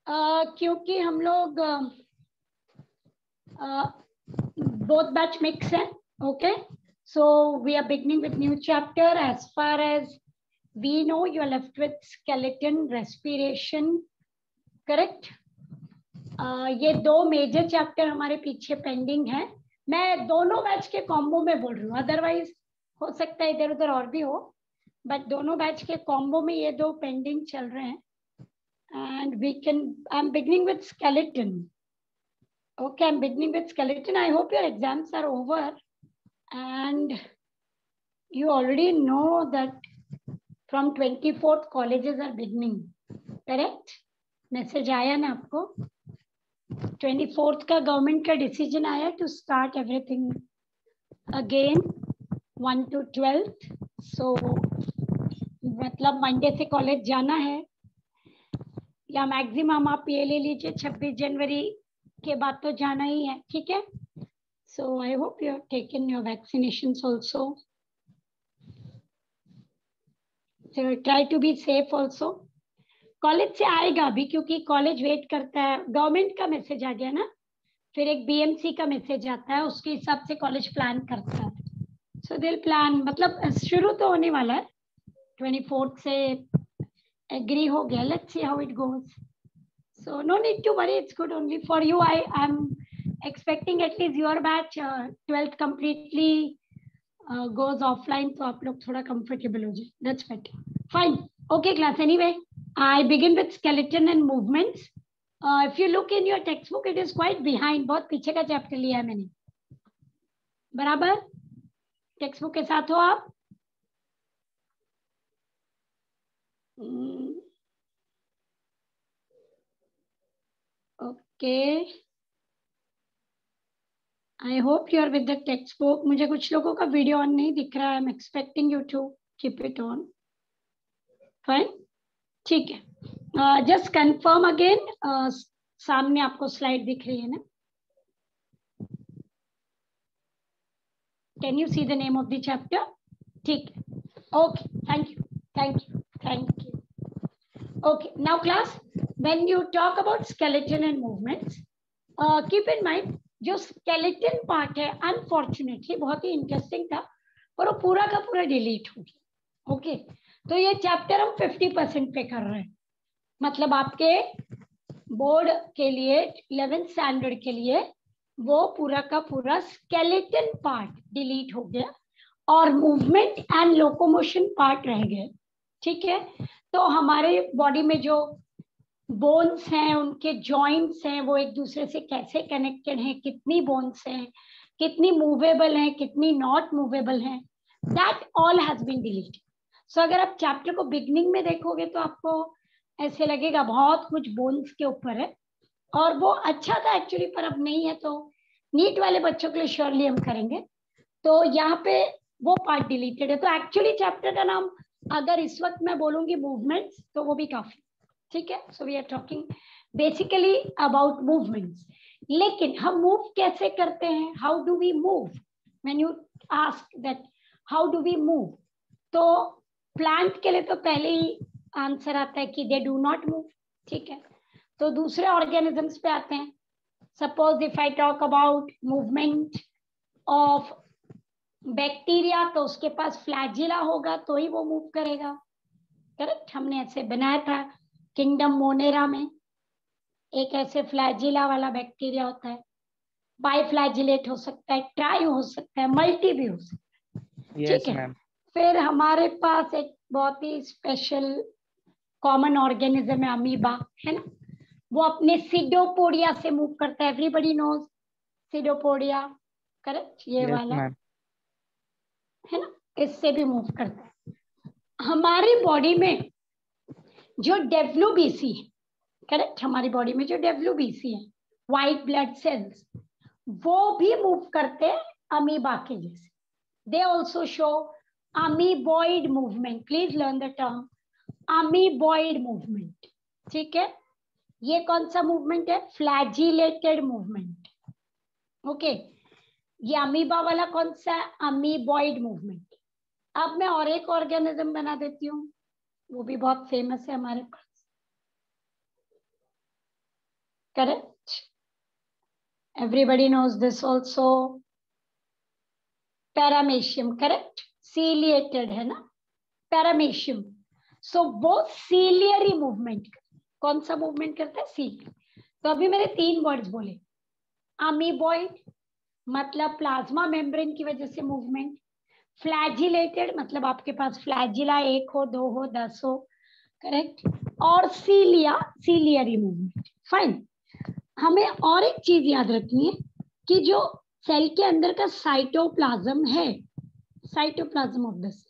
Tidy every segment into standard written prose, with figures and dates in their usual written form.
क्योंकि हम लोग both batch mix है. Okay, so we are beginning with new chapter. As far as we know, you are left with skeleton, respiration, correct? ये दो major chapter हमारे पीछे pending है. मैं दोनों बैच के कॉम्बो में बोल रही हूँ, अदरवाइज हो सकता है इधर उधर और भी हो, बट दोनों बैच के कॉम्बो में ये दो पेंडिंग चल रहे हैं. And we can, I'm beginning with skeleton. Okay, I'm beginning with skeleton. I hope your exams are over and you already know that from 24th colleges are beginning. Correct? Message आया ना आपको? 24th का government का decision आया to start everything again 1 to 12th. So मतलब Monday से college जाना है या मैक्सिमम आप ये ले लीजिए 26 जनवरी के बाद तो जाना ही है. ठीक है. So I hope you have taken your vaccinations also. So try to be safe also. College से आएगा अभी क्योंकि कॉलेज वेट करता है. गवर्नमेंट का मैसेज आ गया ना, फिर एक बीएमसी का मैसेज आता है, उसके हिसाब से कॉलेज प्लान करता है. सो दे प्लान, मतलब शुरू तो होने वाला है 24th से. एग्री हो गया. Let's see how it goes. So no need to worry, it's good only for you. I am expecting at least your batch 12th completely goes offline, so आप लोग थोड़ा comfortable हो जाए. That's better. Fine. Okay class. Anyway, I begin with skeleton and movements. If you look in your textbook, it is quite behind. बहुत पीछे का chapter लिया है मैंने. बराबर? टेक्स्ट बुक के साथ हो आप? Okay. I hope you are with the textbook. मुझे कुछ लोगों का वीडियो ऑन नहीं दिख रहा है. I'm expecting you to keep it on. Fine. ठीक है. Just confirm again. सामने आपको स्लाइड दिख रही है ना? Can you see the name of the chapter? ठीक है. Okay. Thank you. Thank you. Thank you. Okay. Now class, when you talk about skeleton and movements, keep in mind जो skeleton part है unfortunately बहुत ही interesting था पर वो पूरा का पूरा डिलीट हो गया. ओके, तो ये चैप्टर हम 50% पे कर रहे हैं. मतलब आपके बोर्ड के लिए 11th स्टैंडर्ड के लिए वो पूरा का पूरा स्केलेटन पार्ट डिलीट हो गया और मूवमेंट एंड लोकोमोशन पार्ट रह गए. ठीक है. तो हमारे बॉडी में जो बोन्स हैं, उनके जॉइंट्स हैं, वो एक दूसरे से कैसे कनेक्टेड हैं, कितनी बोन्स हैं, कितनी मूवेबल हैं, कितनी नॉट मूवेबल हैं, that all has been deleted. So अगर आप चैप्टर को बिगनिंग में देखोगे तो आपको ऐसे लगेगा बहुत कुछ बोन्स के ऊपर है और वो अच्छा था एक्चुअली, पर अब नहीं है. तो नीट वाले बच्चों के लिए श्योरली हम करेंगे. तो यहाँ पे वो पार्ट डिलीटेड है. तो एक्चुअली चैप्टर का नाम अगर इस वक्त मैं बोलूंगी मूवमेंट्स तो वो भी काफी. ठीक है. So we are talking basically about movements. लेकिन हम मूव कैसे करते हैं? How do we move? When you ask that how do we move, तो प्लांट के लिए तो पहले ही आंसर आता है कि दे डू नॉट मूव. ठीक है. तो दूसरे ऑर्गेनिजम्स पे आते हैं. Suppose if I talk about movement of bacteria, तो उसके पास फ्लैजिला होगा तो ही वो मूव करेगा. करेक्ट. हमने ऐसे बनाया था किंगडम मोनेरा में, एक ऐसे फ्लैजिला वाला बैक्टीरिया होता है. बाइफ्लैजिलेट हो सकता है, ट्राई हो सकता है, मल्टी भी हो सकता है. ठीक है. फिर हमारे पास एक बहुत ही स्पेशल कॉमन ऑर्गेनिज्म है अमीबा, है ना. वो अपने सिडोपोडिया से मूव करता है. Everybody knows pseudopodia. करेक्ट. ये वाला है ना, इससे भी मूव करता है. हमारी बॉडी में जो डब्ल्यूबीसी है, करेक्ट, हमारी बॉडी में जो डब्ल्यूबीसी है, व्हाइट ब्लड सेल्स, वो भी मूव करते हैं अमीबा के जैसे. They also show amoeboid movement. Please learn the term amoeboid movement. ठीक है. ये कौन सा मूवमेंट है? Flagellated movement. ओके. ये अमीबा वाला कौन सा है? Amoeboid movement. अब मैं और एक ऑर्गेनिज्म बना देती हूँ, वो भी बहुत फेमस है हमारे पास. Correct, everybody knows this also. Paramecium, correct, ciliated है ना पैरामेशियम. सो वो सीलियरी मूवमेंट, कौन सा मूवमेंट करता है? सीलियर. तो अभी मैंने 3 वर्ड्स बोले. अमीबॉइड मतलब प्लाज्मा मेम्ब्रेन की वजह से मूवमेंट. फ्लैजिलेटेड मतलब आपके पास फ्लैजिला 1 हो, 2 हो, 10 हो, करेक्ट. और सीलिया, सीलियरी मूवमेंट. फाइन. हमें और एक चीज याद रखनी है कि जो सेल के अंदर का साइटोप्लाज्म है, साइटोप्लाज्म ऑफ द सेल,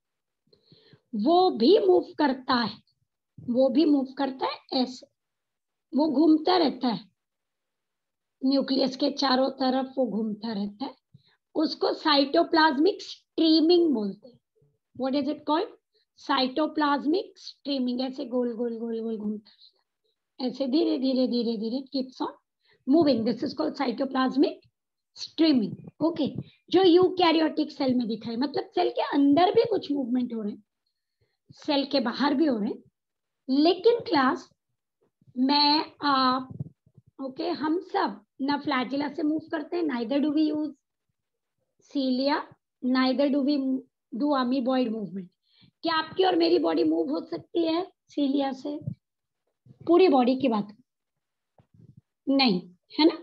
वो भी मूव करता है. वो भी मूव करता है ऐसे, वो घूमता रहता है न्यूक्लियस के चारों तरफ, वो घूमता रहता है. उसको साइटोप्लाज्मिक स्ट्रीमिंग बोलते हैं. What is it called? Cytoplasmic streaming. ऐसे गोल गोल गोल गोल घूमता रहता है, ऐसे धीरे धीरे धीरे धीरे keeps on moving. This is called cytoplasmic streaming. Okay. जो यूकैरियोटिक सेल में दिखा है, मतलब सेल के अंदर भी कुछ मूवमेंट हो रहे हैं, सेल के बाहर भी हो रहे हैं. लेकिन क्लास, मैं आप, ओके, हम सब ना फ्लैजिला से मूव करते हैं, neither do we use cilia, neither do we do amoeboid movement. क्या आपकी और मेरी बॉडी मूव हो सकती है सीलिया से? पूरी बॉडी की बात नहीं है ना.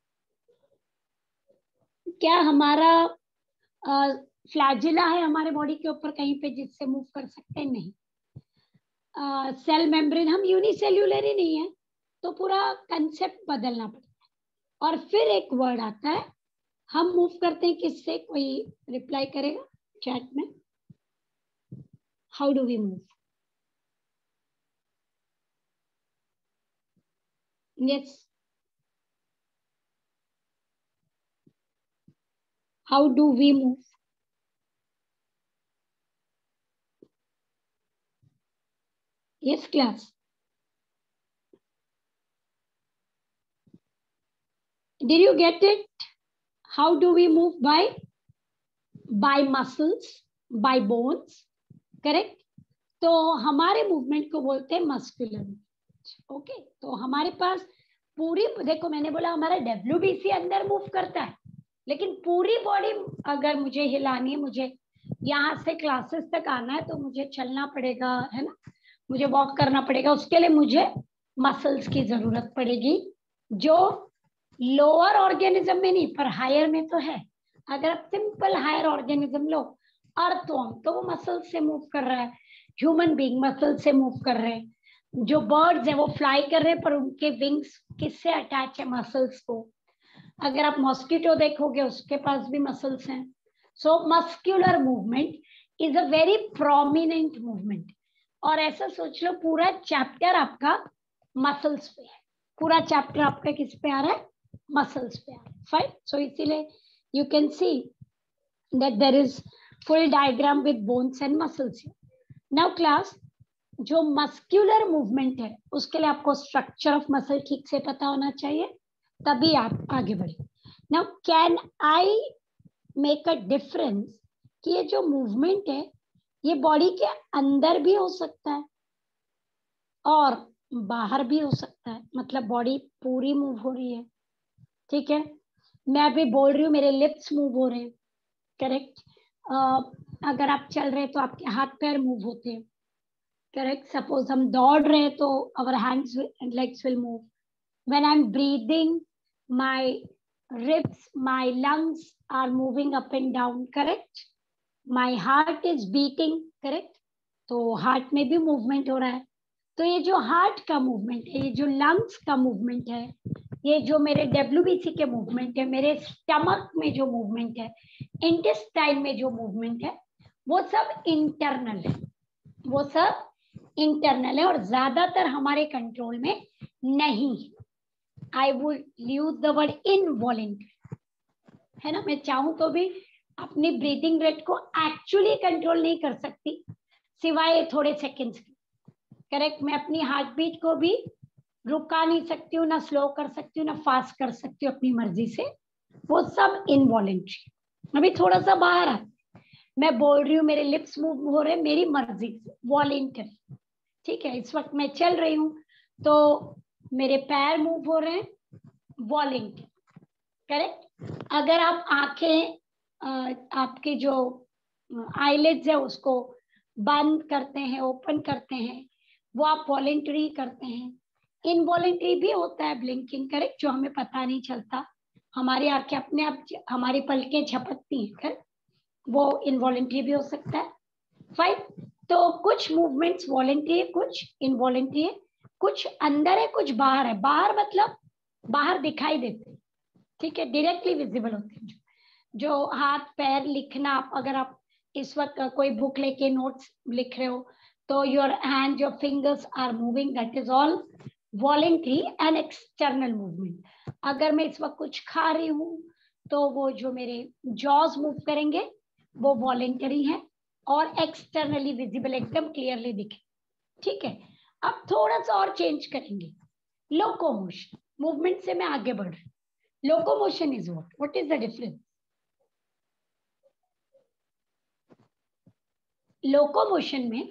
क्या हमारा फ्लैजिला है हमारे बॉडी के ऊपर कहीं पे जिससे मूव कर सकते हैं? नहीं. सेल मेम्ब्रेन, हम यूनिसेल्यूलर ही नहीं है, तो पूरा कंसेप्ट बदलना पड़ता है. और फिर एक वर्ड आता है, हम मूव करते हैं किससे? कोई रिप्लाई करेगा चैट में? How do we move? Yes, how do we move? Yes class. Did you get it? How do we move? By muscles, by bones, correct? तो हमारे मूवमेंट को बोलते हैं मस्कुलर. ओके. तो हमारे पास पूरी, देखो मैंने बोला हमारा डब्ल्यूबीसी अंदर मूव करता है, लेकिन पूरी बॉडी अगर मुझे हिलानी है, मुझे यहाँ से क्लासेस तक आना है, तो मुझे चलना पड़ेगा, है ना, मुझे वॉक करना पड़ेगा. उसके लिए मुझे मसल्स की जरूरत पड़ेगी, जो लोअर ऑर्गेनिज्म में नहीं पर हायर में तो है. अगर आप सिंपल हायर ऑर्गेनिज्म लो, अर्थवर्म, तो वो मसल से मूव कर रहा है. ह्यूमन बीइंग मसल से मूव कर रहे हैं. जो बर्ड्स है वो फ्लाई कर रहे हैं, पर उनके विंग्स किससे अटैच है? मसल्स को. अगर आप मॉस्किटो देखोगे, उसके पास भी मसल्स हैं. So muscular movement is a very prominent movement. और ऐसा सोच लो, पूरा चैप्टर आपका मसल्स पे है. पूरा चैप्टर आपका किस पे आ रहा है? मसल्स पे आ रहा है. फाइन. सो इसीलिए you can see that there is full diagram with bones and muscles. Now class, जो मस्क्यूलर मूवमेंट है, उसके लिए आपको स्ट्रक्चर ऑफ मसल ठीक से पता होना चाहिए, तभी आप आगे बढ़े. Now can I make a difference कि ये जो मूवमेंट है, ये बॉडी के अंदर भी हो सकता है और बाहर भी हो सकता है. मतलब बॉडी पूरी मूव हो रही है, ठीक है. मैं अभी बोल रही हूँ, मेरे लिप्स मूव हो रहे हैं, करेक्ट. अगर आप चल रहे हैं तो आपके हाथ पैर मूव होते हैं, करेक्ट. सपोज हम दौड़ रहे हैं तो our hands and legs will move. When I'm breathing, my ribs, my lungs are moving up and down, correct. My heart is beating, correct. तो हार्ट में भी मूवमेंट हो रहा है. तो ये जो हार्ट का मूवमेंट है, ये जो लंग्स का मूवमेंट है, ये जो मेरे डब्ल्यूबीसी के मूवमेंट है, मेरे स्टमक में जो मूवमेंट है, इंटेस्टाइन में जो मूवमेंट है, वो सब इंटरनल है. वो सब इंटरनल है और ज्यादातर हमारे कंट्रोल में नहीं है. I would use the word involuntary, है ना. मैं चाहूं तो भी अपनी ब्रीदिंग रेट को एक्चुअली कंट्रोल नहीं कर सकती, सिवाय थोड़े सेकेंड्स के, करेक्ट. मैं अपनी हार्ट बीट को भी रुका नहीं सकती हूँ, ना स्लो कर सकती हूँ, ना फास्ट कर सकती हूँ अपनी मर्जी से. वो सब इनवॉलेंटरी. अभी थोड़ा सा बाहर आ, मैं बोल रही हूँ, मेरे लिप्स मूव हो रहे हैं मेरी मर्जी से, वॉलेंटरी, ठीक है. इस वक्त मैं चल रही हूँ, तो मेरे पैर मूव हो रहे हैं, वॉलेंटरी, करेक्ट। अगर आप आंखें आपके जो आईलिड्स है उसको बंद करते हैं, ओपन करते हैं, वो आप वॉलेंटरी करते हैं। इनवॉलेंटरी भी होता है ब्लिंकिंग, करेक्ट, जो हमें पता नहीं चलता, हमारी आंखें अपने आप हमारी पलकें झपकती हैं, करेक्ट, वो इनवॉलेंटरी भी हो सकता है। फाइन, तो कुछ मूवमेंट्स वॉलेंटरी है, कुछ इनवॉलेंटरी है, कुछ अंदर है, कुछ बाहर है। बाहर मतलब बाहर दिखाई देते हैं, ठीक है, डायरेक्टली विजिबल होते हैं। जो हाथ पैर लिखना, अगर आप इस वक्त कोई बुक लेके नोट्स लिख रहे हो तो your hand, your fingers are moving, that is all voluntary and external movement. अगर मैं इस वक्त कुछ खा रही हूँ तो वो जो मेरे जॉज मूव करेंगे वो वॉलेंटरी है और एक्सटर्नली विजिबल, एकदम क्लियरली दिखे, ठीक है। अब थोड़ा सा और चेंज करेंगे, लोकोमोशन, मूवमेंट से मैं आगे बढ़ रही हूँ। Locomotion is what is the difference? Locomotion में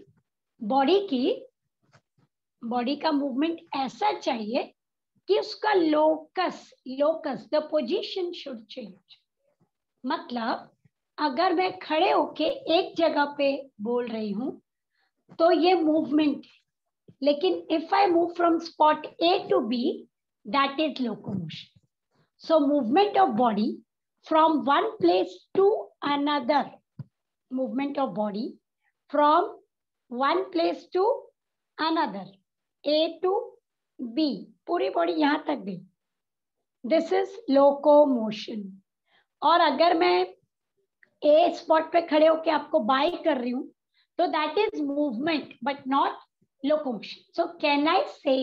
बॉडी का मूवमेंट ऐसा चाहिए कि उसका locus the position should change. मतलब अगर मैं खड़े होके एक जगह पे बोल रही हूं तो ये मूवमेंट है, लेकिन if I move from spot A to B, that is locomotion. So movement of body from one place to another, movement of body from one place to another, A to B, पूरी body यहां तक भी, this is locomotion. और अगर मैं ए spot पे खड़े होके आपको बाय कर रही हूं तो that is movement but not locomotion. So can I say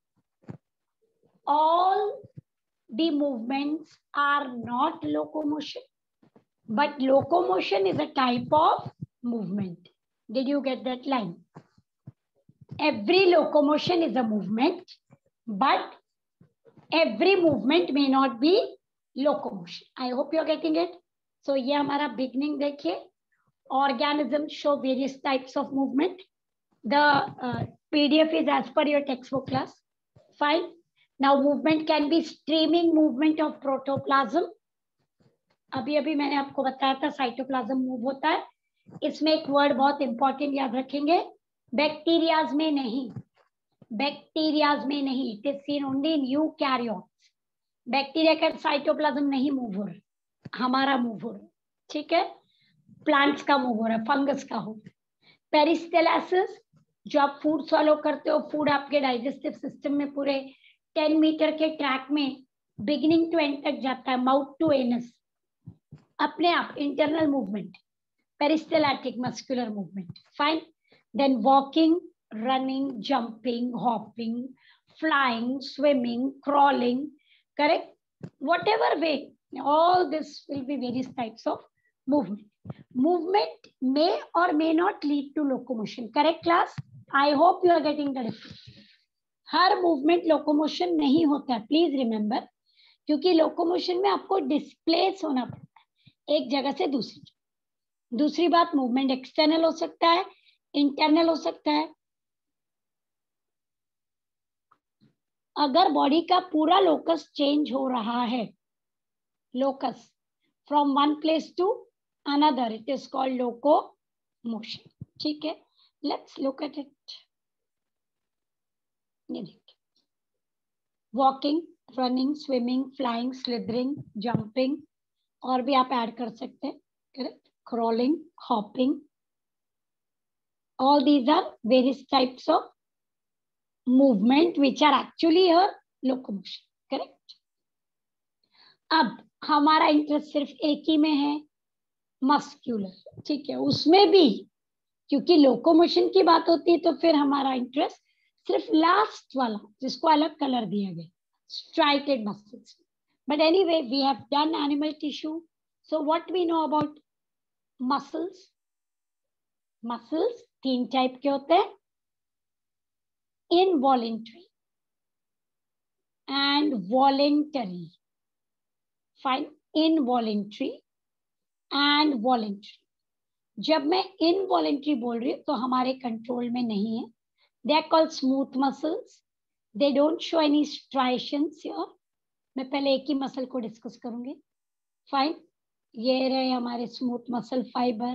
all the movements are not locomotion, but locomotion is a type of movement. Did you get that line? Every locomotion is a movement, but every movement may not be locomotion. I hope you're getting it. So ये हमारा beginning देखिए, organisms show various types of movement. The PDF is as per your textbook class. Fine. Now movement can be streaming movement of protoplasm. अभी अभी मैंने आपको बताया था cytoplasm move होता है। इसमें एक वर्ड बहुत इंपॉर्टेंट याद रखेंगे, बैक्टीरियाज में नहीं, बैक्टीरियाज में नहीं, it is seen only in eukaryotes. Bacteria का साइटोप्लाज्म नहीं मूव हो रहा, हमारा मूव हो रहा है, ठीक है, प्लांट्स का मूव हो रहा है, फंगस का हो रहा है। पेरिस्टेलासिस, जो आप फूड सॉलो करते हो, फूड आपके डाइजेस्टिव सिस्टम में पूरे 10 मीटर के ट्रैक में बिगिनिंग टू एंड तक जाता है, माउथ टू एनस, अपने आप internal movement, peristaltic muscular movement. Fine, then walking, running, jumping, hopping, flying, swimming, crawling, correct, whatever way, all this will be various types of movement. Movement may or may not lead to locomotion, correct class? I hope you are getting the difference. हर movement locomotion नहीं होता है, please remember, क्योंकि locomotion में आपको displace होना पड़ता है एक जगह से दूसरी जगह। दूसरी बात, मूवमेंट एक्सटर्नल हो सकता है, इंटरनल हो सकता है। अगर बॉडी का पूरा लोकस चेंज हो रहा है, locus from one place to another, it is called locomotion, ठीक है। Let's look at it. ये देखिए, walking, running, swimming, flying, slithering, jumping, और भी आप ऐड कर सकते हैं, correct, crawling, hopping, all these are various types of movement which are actually a locomotion, correct? अब हमारा इंटरेस्ट सिर्फ एक ही में है, मस्क्यूलर, ठीक है, उसमें भी क्योंकि लोकोमोशन की बात होती है तो फिर हमारा इंटरेस्ट सिर्फ लास्ट वाला, जिसको अलग कलर दिया गया, striated muscles. But anyway, we have done animal tissue. So what we know about muscles? Muscles तीन टाइप के होते हैं, involuntary and voluntary. Fine, involuntary and voluntary. जब मैं इनवॉलेंटरी बोल रही हूँ तो हमारे कंट्रोल में नहीं है, they are called smooth muscles, they don't show any striations here. मैं पहले एक ही मसल को डिस्कस करूंगी। फाइन, ये रहे हमारे smooth muscle fibre,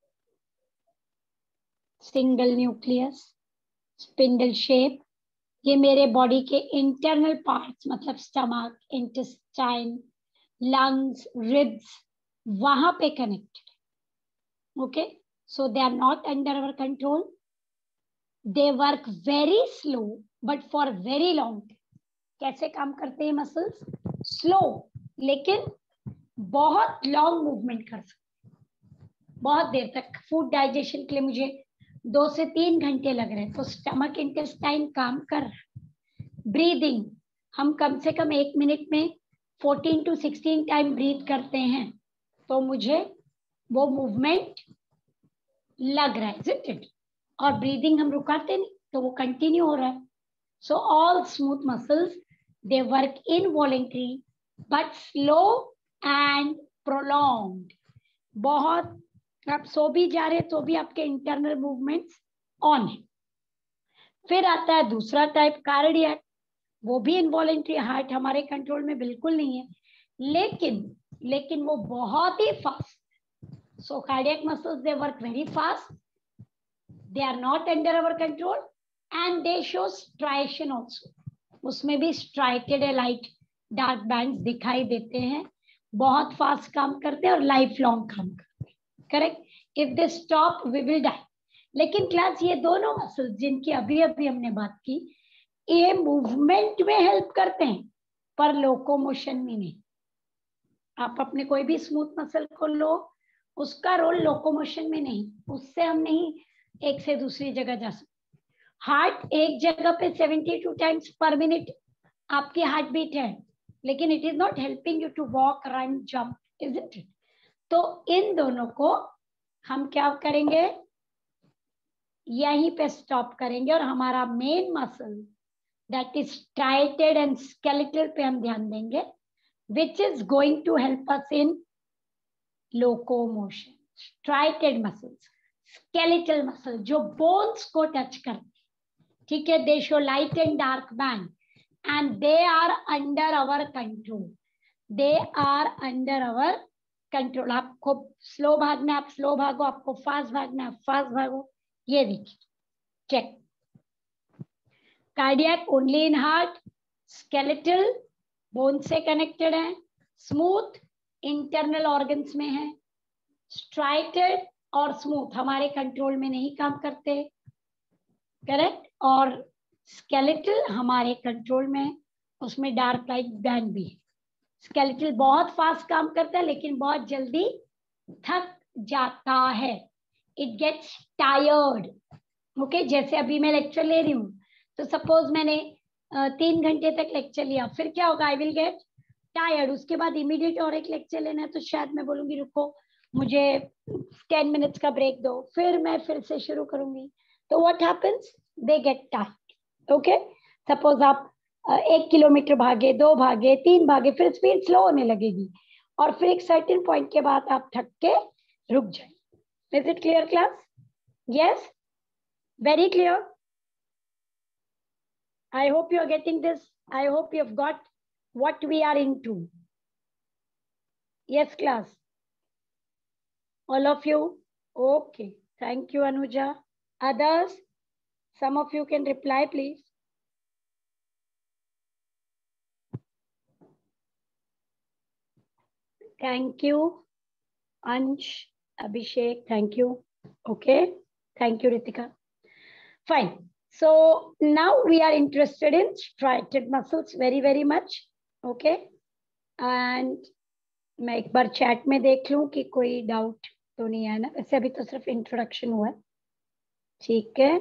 single nucleus, spindle shape. ये मेरे बॉडी के इंटरनल पार्ट्स, मतलब स्टमक, इंटेस्टाइन, लंग्स, रिब्स, वहां पे connected. Okay, so they are not under our control, they work very slow but for very long. कैसे काम करते हैं मसल्स? स्लो, लेकिन बहुत लॉन्ग मूवमेंट कर सकते, बहुत देर तक। फूड डाइजेशन के लिए मुझे 2 से 3 घंटे लग रहे हैं, तो स्टमक इंटेस्टाइन काम कर रहा है। ब्रीदिंग, हम कम से कम 1 मिनट में 14 to 16 टाइम ब्रीथ करते हैं, तो मुझे वो मूवमेंट लग रहा है, और ब्रीदिंग हम रुकाते नहीं, तो वो कंटिन्यू हो रहा है। So all smooth muscles, they work involuntary but slow and prolonged. बहुत, आप सो भी जा रहे तो भी आपके इंटरनल मूवमेंट्स ऑन है। फिर आता है दूसरा टाइप, कार्डियक। वो भी इनवॉलेंटरी, हार्ट हमारे कंट्रोल में बिल्कुल नहीं है, लेकिन वो बहुत ही fast. So cardiac muscles, they work very fast, they are not under our control and they show striation also. उसमें भी स्ट्राइकेड लाइट डार्क बैंड्स दिखाई देते हैं। बहुत फास्ट काम करते हैं और लाइफ लॉन्ग काम करते हैं। Correct, if they stop we will die. लेकिन क्लास, ये दोनों मसल्स जिनकी अभी अभी हमने बात की, ये मूवमेंट में हेल्प करते हैं पर लोकोमोशन में नहीं। आप अपने कोई भी स्मूथ मसल को लो, उसका रोल लोकोमोशन में नहीं, उससे हम नहीं एक से दूसरी जगह जा सकते। हार्ट एक जगह पे 72 टाइम्स पर मिनट आपकी हार्ट बीट है, लेकिन it is not helping you to walk, run, jump, isn't it? तो इन दोनों को हम क्या करेंगे, यहीं पे स्टॉप करेंगे, और हमारा main muscle that is striated and skeletal पे हम ध्यान देंगे, which is going to help us in locomotion. Striated muscles, skeletal muscle, जो bones को टच करते, ठीक है, they show light and dark band and they are under our control. They are under our control. आपको slow भागना, आप slow भागो, आपको फास्ट भागना, आप फास्ट भागो। ये देखिए, check. Cardiac only in heart, skeletal bone से कनेक्टेड है, स्मूथ इंटरनल ऑर्गन्स में है, स्ट्राइटेड और स्मूथ हमारे कंट्रोल में नहीं काम करते, करेक्ट, और स्केलेटल हमारे कंट्रोल में, उसमें डार्क लाइट बैंड भी है। स्केलेटल बहुत फास्ट काम करता है, लेकिन बहुत जल्दी थक जाता है, इट गेट्स टायर्ड। ओके, जैसे अभी मैं लेक्चर ले रही हूँ, तो सपोज मैंने 3 घंटे तक लेक्चर लिया, फिर क्या होगा, आई विल गेट टायर्ड। उसके बाद इमीडिएट और एक लेक्चर लेना है, तो शायद मैं बोलूंगी रुको मुझे 10 मिनट्स का ब्रेक दो, फिर मैं फिर से शुरू करूंगी। तो what happens, they get tired. Okay, suppose आप 1 किलोमीटर भागे, 2 भागे, 3 भागे, फिर स्पीड स्लो होने लगेगी, और फिर एक सर्टेन पॉइंट के बाद आप थक के रुक जाए। Is it clear class? Yes, very clear. I hope you are getting this. I hope you have got what we are into. Yes, class. All of you? Okay. Thank you, Anuja. Others? Some of you can reply, please. Thank you. Ansh, Abhishek, thank you. Okay. Thank you, Ritika. Fine. So now we are interested in striated muscles very, very much. Okay. And मैं एक बार chat में देख लूं कि कोई doubt तो नहीं है ना। वैसे अभी तो सिर्फ इंट्रोडक्शन हुआ है, ठीक है।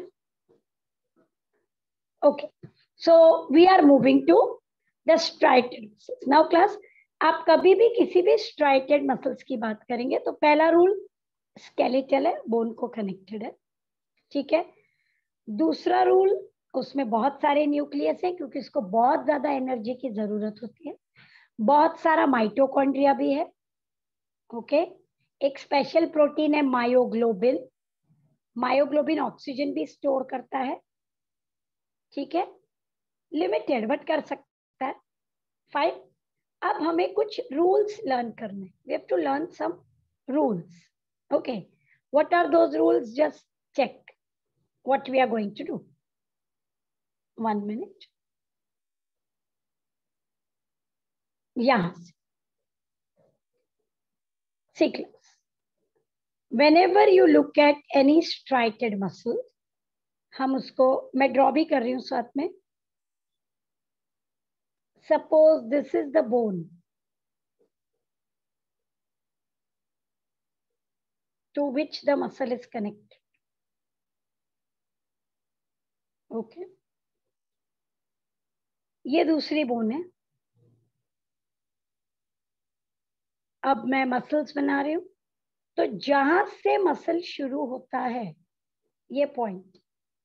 Okay, so we are moving to the striated muscles now class. आप कभी भी किसी भी स्ट्राइटेड मसल्स की बात करेंगे तो पहला रूल स्केलेटल है, बोन को कनेक्टेड है, ठीक है। दूसरा रूल, उसमें बहुत सारे न्यूक्लियस है, क्योंकि इसको बहुत ज्यादा एनर्जी की जरूरत होती है, बहुत सारा माइटोकॉन्ड्रिया भी है। ओके, एक स्पेशल प्रोटीन है मायोग्लोबिन। मायोग्लोबिन ऑक्सीजन भी स्टोर करता है, ठीक है। लिमिटेड बट कर सकता है. फाइन. अब हमें कुछ रूल्स लर्न करने. We have to learn some rules. Okay, what are those rules? Just check what we are going to do. 1 minute. Yeah. See class. Whenever you look at any striated muscle, हम उसको मैं draw भी कर रही हूँ साथ में. Suppose this is the bone to which the muscle is connected. Okay. ये दूसरी बोन है. अब मैं मसल्स बना रही हूँ. तो जहां से मसल शुरू होता है, ये पॉइंट,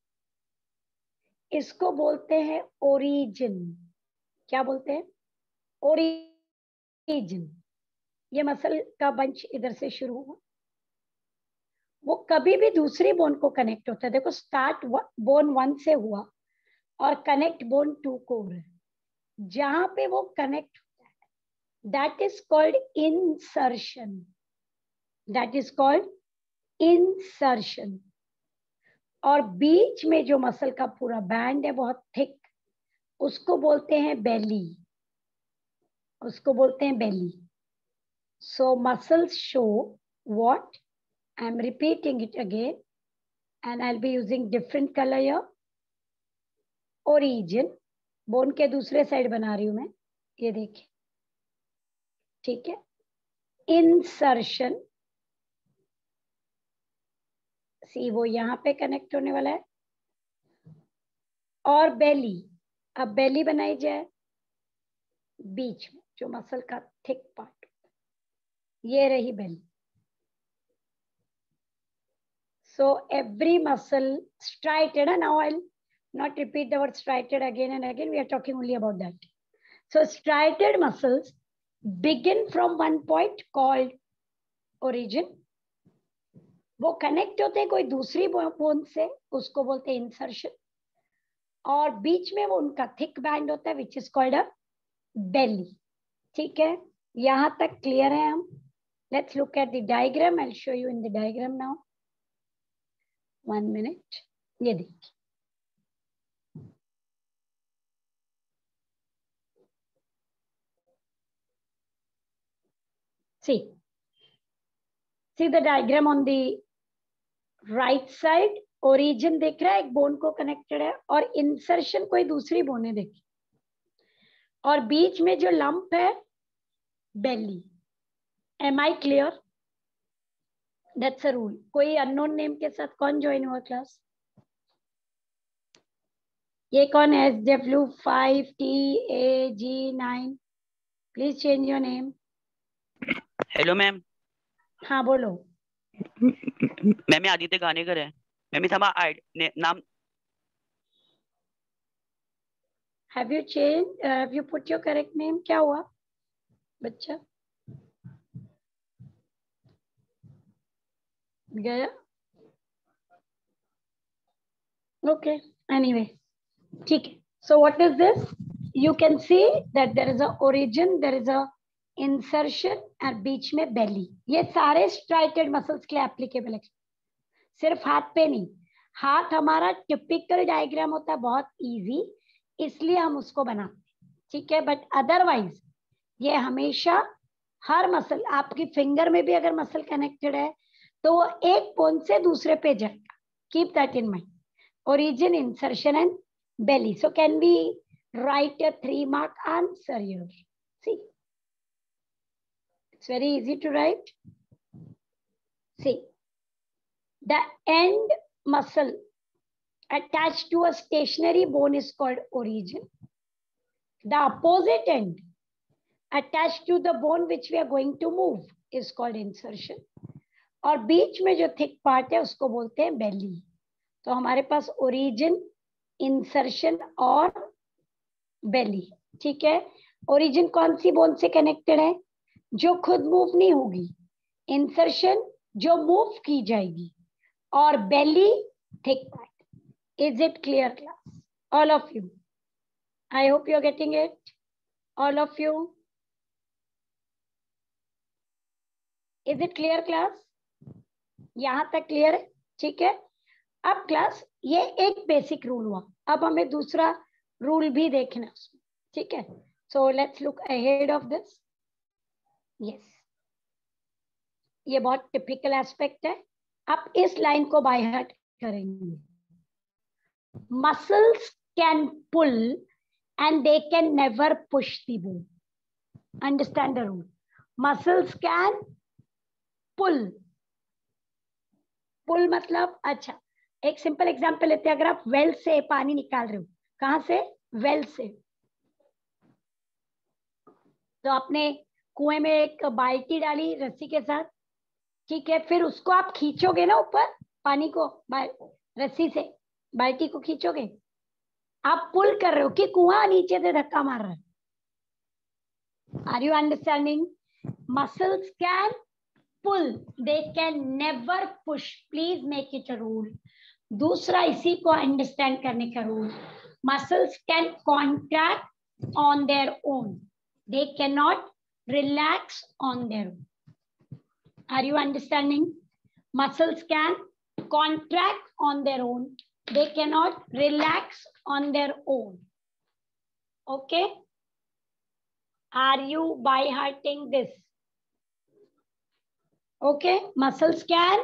इसको बोलते हैं ओरिजिन. क्या बोलते हैं? ओरिजिन. ये मसल का बंच इधर से शुरू हुआ, वो कभी भी दूसरी बोन को कनेक्ट होता है. देखो, स्टार्ट बोन 1 से हुआ और कनेक्ट बोन 2 को हो रहा है. जहां पे वो कनेक्ट होता है, that is called insertion. That is called insertion. और बीच में जो मसल का पूरा बैंड है बहुत थिक, उसको बोलते हैं बेली. उसको बोलते हैं belly. So muscles show what? I'm repeating it again and I'll be using different color here. Origin. Bone के दूसरे साइड बना रही हूं मैं, ये देखिए. ठीक है. इंसर्शन. सी, वो यहां पे कनेक्ट होने वाला है. और बेली. अब बेली बनाई जाए बीच में जो मसल का थिक पार्ट, ये रही belly. So every muscle striated, and now I'll not repeat the word striated again and again. We are talking only about that. So striated muscles begin from one point called origin. वो connect होते हैं कोई दूसरी bone से, उसको बोलते हैं insertion. और बीच में वो उनका थिक बैंड होता है, विच इज कॉल्ड अ बेली. ठीक है, यहां तक क्लियर है हम? Let's look at the diagram. I will show you in the diagram now. 1 minute. ये देखिए. See the diagram on the right side. Origin देख रहा है, एक बोन को कनेक्टेड है, और इंसर्शन कोई दूसरी बोन है देखिए. और बीच में जो लंप है, belly. Am I clear? That's a rule. कोई अननोन नेम के साथ कौन ज्वाइन हुआ क्लास? ये कौन है? SW5TAG9. Please change your name. Hello ma'am. हाँ बोलो. मैम आदित्य गानेकर है. मैम नाम. Have you changed? Have you put your correct name? क्या हुआ बच्चा? गया? Okay. Anyway, ठीक है. So what is this? You can see that there is a origin, there is a insertion और बीच में belly. ये सारे striated muscles के लिए applicable है. सिर्फ हाथ पे नहीं. हाथ हमारा टिपिकल डायग्राम होता है, बहुत इजी, इसलिए हम उसको बनाते हैं. ठीक है, बट अदरवाइज ये हमेशा हर मसल, आपकी फिंगर में भी अगर मसल कनेक्टेड है तो वो एक बोन से दूसरे पे जाएगा. Keep that in mind. Origin, insertion and belly. So can we write a 3-mark answer here? See, it's very easy to write. See, the end muscle attached to a stationary bone is called origin. The opposite end attached to the bone which we are going to move is called insertion. और बीच में जो thick part है उसको बोलते हैं belly. तो हमारे पास ओरिजिन, इंसर्शन और बेली. ठीक है. ओरिजिन कौन सी बोन से कनेक्टेड है? जो खुद मूव नहीं होगी. इंसर्शन जो मूव की जाएगी. और belly thick part. Is it clear class? All of you. I hope you're getting it, all of you. Is it clear class? यहाँ तक क्लियर है? ठीक है. अब क्लास ये एक बेसिक रूल हुआ. अब हमें दूसरा रूल भी देखना. ठीक है. So let's look ahead of this. Yes. ये बहुत टिपिकल एस्पेक्ट है. आप इस लाइन को बाय हार्ट करेंगे. Muscles can pull and they can never push the bone. Understand the rule. Muscles can pull. Pull मतलब अच्छा, एक सिंपल एग्जांपल लेते हैं. अगर आप वेल से पानी निकाल रहे हो, कहां से? वेल से. तो आपने कुएं में एक बाल्टी डाली रस्सी के साथ. ठीक है. फिर उसको आप खींचोगे ना ऊपर, पानी को रस्सी से बाल्टी को खींचोगे. आप पुल कर रहे हो कि कुआं नीचे से धक्का मार रहा है. Are you understanding? Muscles can pull, they can never push. Please make it a rule. दूसरा इसी को अंडरस्टैंड करने का rule. Muscles can contract on their own, they can not relax on their own. Are you understanding? Muscles can contract on their own. They cannot relax on their own. Okay? Are you by hearting this? Okay? Muscles can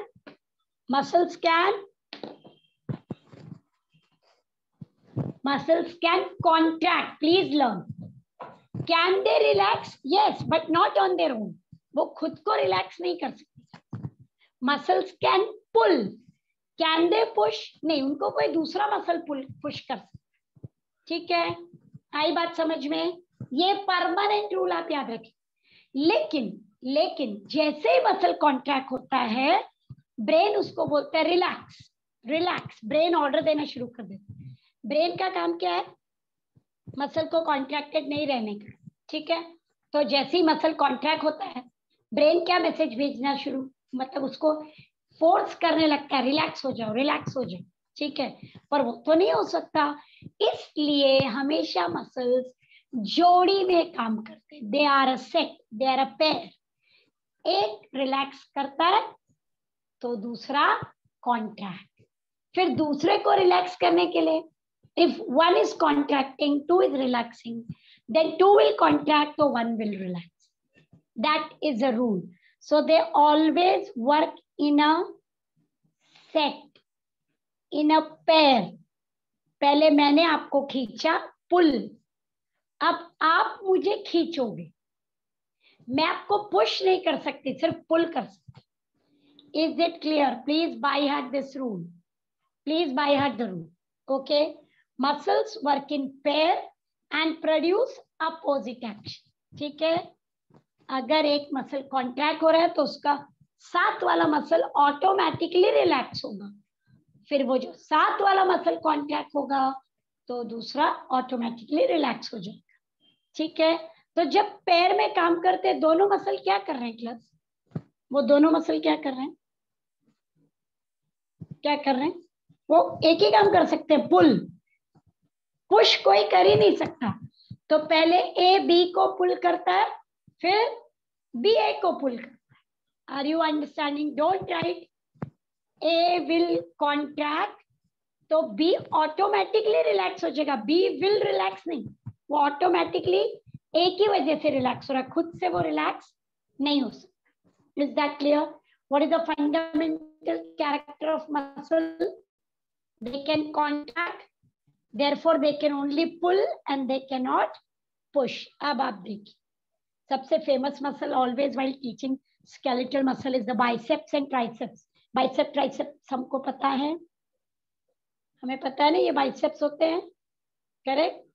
contract. Please learn. Can they relax? Yes, but not on their own. वो खुद को relax नहीं कर सकते. Muscles can pull. Can they push? नहीं, उनको कोई दूसरा मसल पुश कर सकता. ठीक है. आई बात समझ में? ये परमानेंट रूल आप याद रखें. लेकिन जैसे ही मसल कॉन्ट्रैक्ट होता है, ब्रेन उसको बोलता है रिलैक्स. ब्रेन ऑर्डर देना शुरू कर देता है. ब्रेन का काम क्या है? मसल को कॉन्ट्रैक्टेड नहीं रहने का. ठीक है. तो जैसे ही मसल कॉन्ट्रैक्ट होता है, ब्रेन क्या मैसेज भेजना शुरू, मतलब उसको फोर्स करने लगता है, रिलैक्स हो जाओ. ठीक है. पर वो तो नहीं हो सकता. इसलिए हमेशा मसल्स जोड़ी में काम करते हैं. They are a set, they are a pair. एक रिलैक्स करता है तो दूसरा कॉन्ट्रैक्ट. फिर दूसरे को रिलैक्स करने के लिए, if one is contracting, two is relaxing, then two will contract, so one will relax. That is a rule. So they always work in a set, in a pair. पहले मैंने आपको खींचा, पुल. अब आप मुझे खींचोगे. मैं आपको पुश नहीं कर सकती, सिर्फ पुल कर सकती. Is it clear? Please by heart this rule. Please by heart the rule. Okay. Muscles work in pair and produce opposite action. ठीक है. अगर एक मसल कॉन्ट्रैक्ट हो रहा है तो उसका साथ वाला मसल ऑटोमेटिकली रिलैक्स होगा. फिर वो जो साथ वाला मसल कॉन्ट्रैक्ट होगा तो दूसरा ऑटोमेटिकली रिलैक्स हो जाएगा. ठीक है. तो जब पैर में काम करते हैं, दोनों मसल क्या कर रहे हैं क्लास? वो दोनों मसल क्या कर रहे हैं? वो एक ही काम कर सकते हैं, पुल. पुश कोई कर ही नहीं सकता. तो पहले ए बी को पुल करता है, फिर बी ए को पुल करता है. Are you understanding? Don't write A will contract, तो बी ऑटोमेटिकली रिलैक्स हो जाएगा. बी विल रिलैक्स नहीं, वो ऑटोमेटिकली ए की वजह से रिलैक्स हो रहा है, खुद से वो रिलैक्स नहीं हो सकता. Is that clear? What is the fundamental character of muscle? They can contract, therefore they can only pull and they cannot push. अब आप देखिए, सबसे famous muscle always while teaching skeletal muscle is the biceps and triceps. Bicep triceps हमको पता है, हमें पता है ना, ये बाइसेप्स होते हैं. Correct.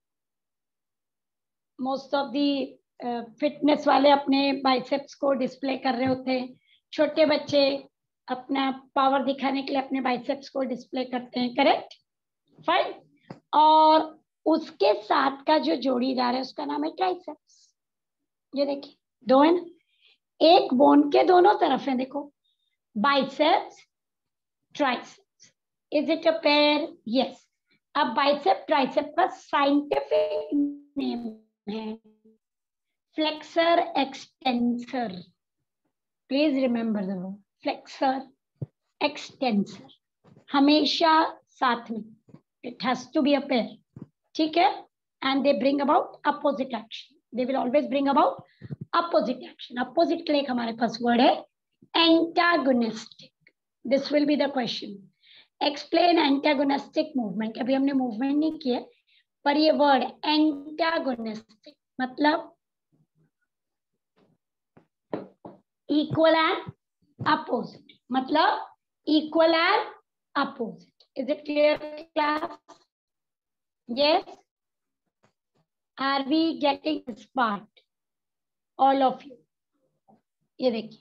Most of the fitness वाले अपने बाइसेप्स को डिस्प्ले कर रहे होते हैं. छोटे बच्चे अपना पावर दिखाने के लिए अपने बाइसेप्स को डिस्प्ले करते हैं. करेक्ट. फाइन. और उसके साथ का जो जोड़ीदार है उसका नाम है ट्राइसेप्स. ये देखिए, दो है ना, एक बोन के दोनों तरफ है. देखो, biceps, triceps. Is it a pair? Yes. अब बाइसेप ट्राइसेप का साइंटिफिक नेम है flexor extensor. Please remember the word flexor extensor. हमेशा साथ में, it has to be a pair. ठीक है. And they bring about opposite action. They will always bring about opposite action. Opposite के लिए हमारे पास वर्ड है antagonistic. This will be the question. Explain antagonistic movement. अभी हमने मूवमेंट नहीं किया, पर ये वर्ड एंटागोनिस्टिक मतलब इक्वल एंड अपोजिट. मतलब equal and opposite. Is it clear, class? Yes. Are we getting this part? All of you. ये देखिए,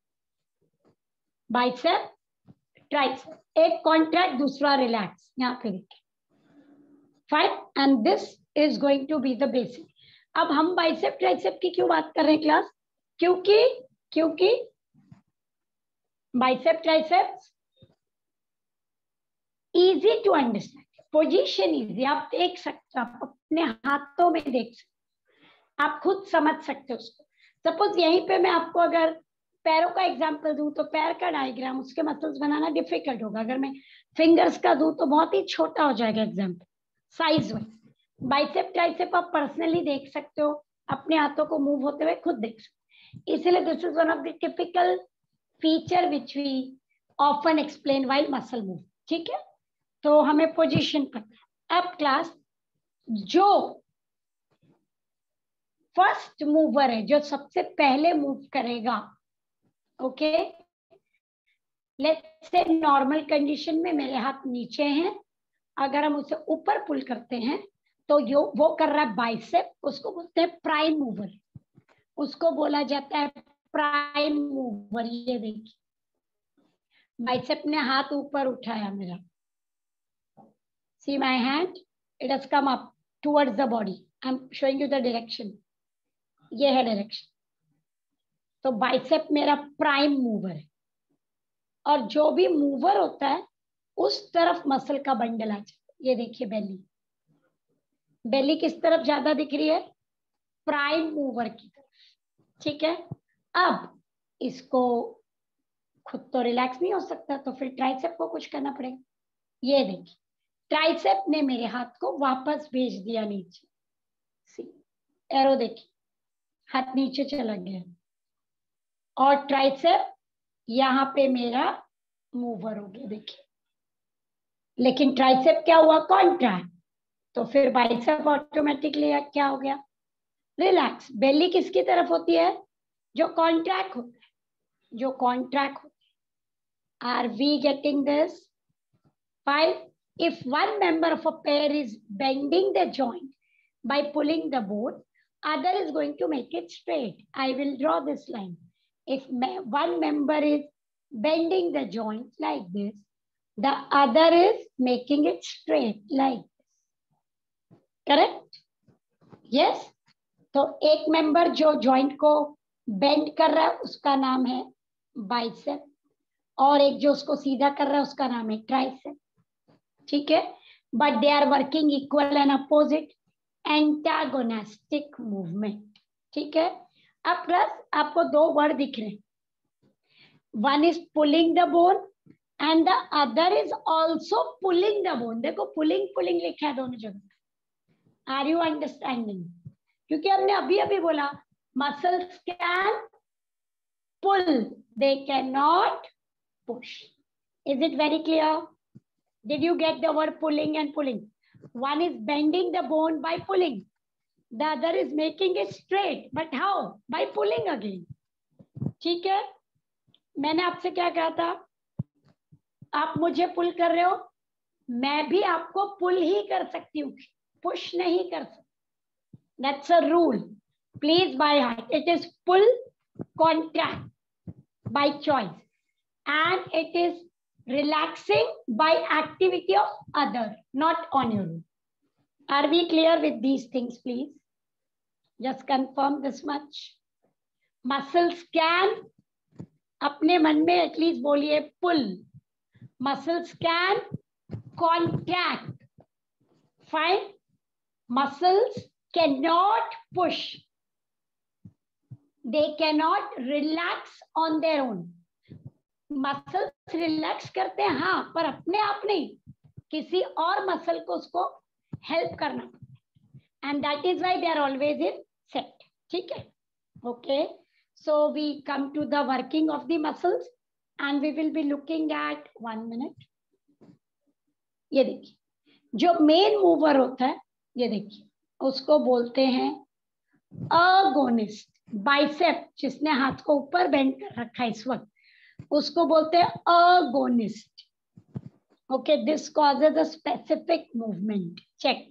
बाइसेप ट्राइसेप, एक कॉन्ट्रैक्ट दूसरा रिलैक्स. यहाँ पे देखिए. Fine. And this is going to be the basic. अब हम बाइसेप ट्राइसेप की क्यों बात कर रहे हैं क्लास? क्योंकि bicep triceps easy to understand, position easy. आप देख सकते हो, आप अपने हाथों में देख सकते हो, आप खुद समझ सकते हो उसको. सपोज यहीं पे मैं आपको अगर पैरों का एग्जांपल दूं तो पैर का डायग्राम, उसके मसल्स बनाना डिफिकल्ट होगा. अगर मैं फिंगर्स का दूं तो बहुत ही छोटा हो जाएगा example size wise. Bicep tricep आप पर्सनली देख सकते हो, अपने हाथों को मूव होते हुए खुद देख सकते हो. इसीलिए this is one of the typical feature which we often explain while muscle move. ठीक है. तो हमें पोजीशन पता है. अब क्लास, जो फर्स्ट मूवर है, जो सबसे पहले मूव करेगा, okay, let's say normal condition में मेरे हाथ नीचे हैं, अगर हम उसे ऊपर पुल करते हैं तो वो कर रहा है बाइसेप, उसको बोलते हैं प्राइम मूवर. उसको बोला जाता है प्राइम मूवर. ये देखिए, बाइसेप ने हाथ ऊपर उठाया मेरा. See my hand, it has come up towards the body. I'm showing you the direction. ये है डायरेक्शन. तो बाइसेप मेरा प्राइम मूवर है, और जो भी मूवर होता है उस तरफ मसल का बंडल आ जाता है. ये देखिए बेली, बेली किस तरफ ज्यादा दिख रही है? प्राइम मूवर की तरफ. ठीक है. अब इसको खुद तो रिलैक्स नहीं हो सकता, तो फिर ट्राइसेप को कुछ करना पड़ेगा. ये देखिए, ट्राइसेप ने मेरे हाथ को वापस भेज दिया नीचे. सी एरो देखिए, हाथ नीचे चला गया, और ट्राइसेप यहाँ पे मेरा मूवर हो गया. देखिए, लेकिन ट्राइसेप क्या हुआ? कॉन्ट्रैक्ट. तो फिर बाइसेप ऑटोमेटिकली क्या हो गया? रिलैक्स. बेली किसकी तरफ होती है? जो कॉन्ट्रैक्ट होता है, जो कॉन्ट्रैक्ट होता है. Are we getting this? Fine. If one member of a pair is bending the joint by pulling the bone, other is going to make it straight. I will draw this line. If one member is bending the joint like this, the other is making it straight like this. Correct? Yes? तो एक member जो joint को bend कर रहा है उसका नाम है बाइसेप, और एक जो उसको सीधा कर रहा है उसका नाम है ट्राइसेप. ठीक है. But they are working equal and opposite, antagonistic movement. ठीक है. अब प्लस आपको दो वर्ड दिख रहे हैं. One is pulling the bone and the other is also pulling the bone. देखो, पुलिंग पुलिंग लिखा है दोनों जगह. Are you understanding? क्योंकि हमने अभी अभी बोला muscles can pull, they can not push. Is it very clear? Did you get the word pulling and pulling? One is bending the bone by pulling. The other is making it straight. But how? By pulling again. ठीक है. मैंने आपसे क्या कहा था? आप मुझे पुल कर रहे हो, मैं भी आपको पुल ही कर सकती हूँ, पुश नहीं कर सकती. That's a rule. Please by heart. It is pull, contract by choice, and it is relaxing by activity of other, not on your own. Are we clear with these things, please? Just confirm this much. Muscles can, अपने मन में at least बोलिए pull. Muscles can contract. Fine. Muscles cannot push. They cannot relax on their own. Muscles relax करते हैं हाँ, पर अपने आप नहीं, किसी और मसल को उसको हेल्प करना पड़ता है. And that is why they are always in set. ठीक है? Okay. So we come to the working of the muscles and we will be looking at 1 minute. ये देखिए, जो मेन मूवर होता है, ये देखिए, उसको बोलते हैं अगोनिस्ट. बाइसेप, जिसने हाथ को ऊपर बेंड कर रखा है इस वक्त, उसको बोलते हैं agonist. Okay, this causes a specific movement. Check,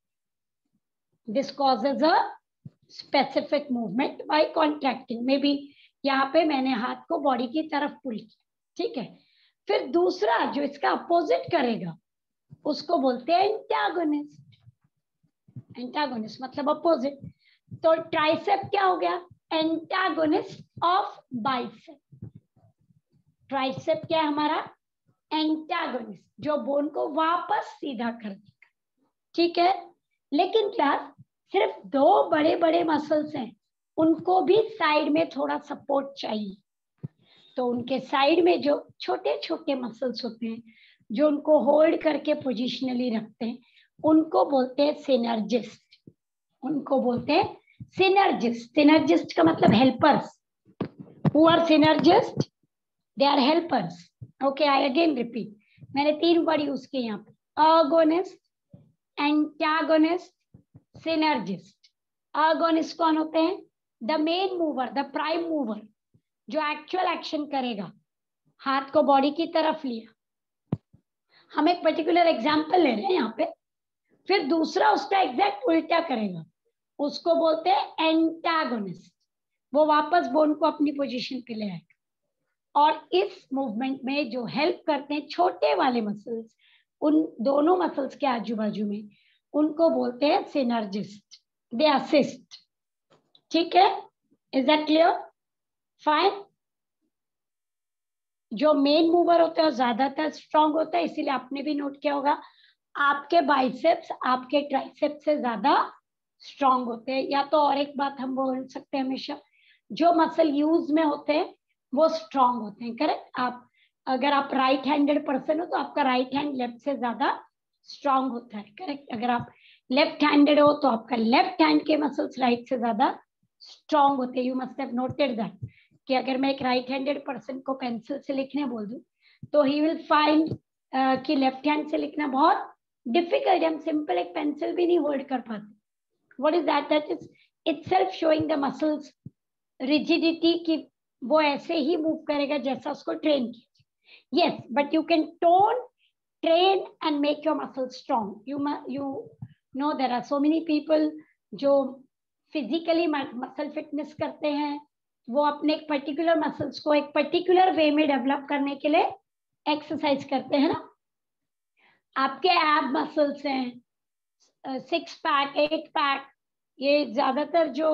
this causes a specific movement by contracting. Maybe यहाँ पे मैंने हाथ को बॉडी की तरफ पुल किया. ठीक है. फिर दूसरा जो इसका अपोजिट करेगा उसको बोलते हैं एंटागोनिस्ट. एंटागोनिस्ट मतलब अपोजिट. तो ट्राइसेप क्या हो गया? Antagonist of bicep. ट्राइसेप क्या है हमारा? एंटागोनिस्ट, जो बोन को वापस सीधा कर देगा. ठीक है. लेकिन क्लास, सिर्फ 2 बड़े बड़े मसल्स हैं, उनको भी साइड में थोड़ा सपोर्ट चाहिए. तो उनके साइड में जो छोटे छोटे मसल्स होते हैं, जो उनको होल्ड करके पोजिशनली रखते हैं, उनको बोलते हैं सिनर्जिस्ट. उनको बोलते हैं सिनर्जिस्ट. सिनर्जिस्ट का मतलब helpers. Who are synergist? They are helpers. Okay, I again repeat. मैंने 3 वर्ड यूज किए यहाँ पे: अगोनिस्ट, एंटागोनिस्ट, सिनर्जिस्ट. अगोनिस्ट कौन होते हैं? The main mover, the prime mover, जो एक्चुअल एक्शन करेगा. हाथ को बॉडी की तरफ लिया, हम एक पर्टिकुलर एग्जांपल ले रहे हैं यहाँ पे. फिर दूसरा उसका एग्जैक्ट उल्टा करेगा, उसको बोलते हैं एंटागोनिस्ट. वो वापस बोन को अपनी पोजीशन पे ले आएगा. और इस मूवमेंट में जो हेल्प करते हैं छोटे वाले मसल्स, उन दोनों मसल्स के आजू बाजू में, उनको बोलते हैं सिनर्जिस्ट. दे असिस्ट. ठीक है? Is that clear? फाइन. जो मेन मूवर होता है ज्यादातर स्ट्रांग होता है, इसीलिए आपने भी नोट किया होगा आपके बाइसेप्स आपके ट्राइसेप्स से ज्यादा स्ट्रांग होते हैं. या तो और एक बात हम बोल सकते हैं, हमेशा जो मसल यूज में होते हैं वो स्ट्रांग होते हैं. करेक्ट. आप अगर आप राइट हैंडेड पर्सन हो तो आपका राइट हैंड लेफ्ट से ज्यादा स्ट्रांग होता है. करेक्ट. अगर आप लेफ्ट हैंडेड हो तो आपका लेफ्ट हैंड के मसल्स राइट से ज्यादा स्ट्रांग होते हैं. You must have noted that कि अगर मैं एक राइट हैंडेड पर्सन को पेंसिल से लिखने बोल दूं तो ही विल फाइंड कि लेफ्ट हैंड से लिखना बहुत डिफिकल्ट. हम सिंपल एक पेंसिल भी नहीं होल्ड कर पाते. What is that? That is itself showing the muscles rigidity कि वो ऐसे ही मूव करेगा जैसा उसको ट्रेन किया. Yes, but you can train and make your muscles strong. You know there are so many people जो physically muscle fitness करते हैं, वो अपने एक पर्टिकुलर मसल्स को एक पर्टिकुलर वे में डेवलप करने के लिए एक्सरसाइज करते हैं ना. आपके एब मसल्स हैं, 6 पैक 8 पैक, ये ज्यादातर जो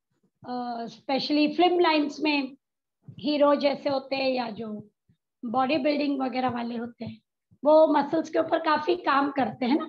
स्पेशली फिल्म लाइंस में हीरो जैसे होते हैं या जो बॉडी बिल्डिंग वगैरह वाले होते हैं, वो मसल्स के ऊपर काफी काम करते हैं ना.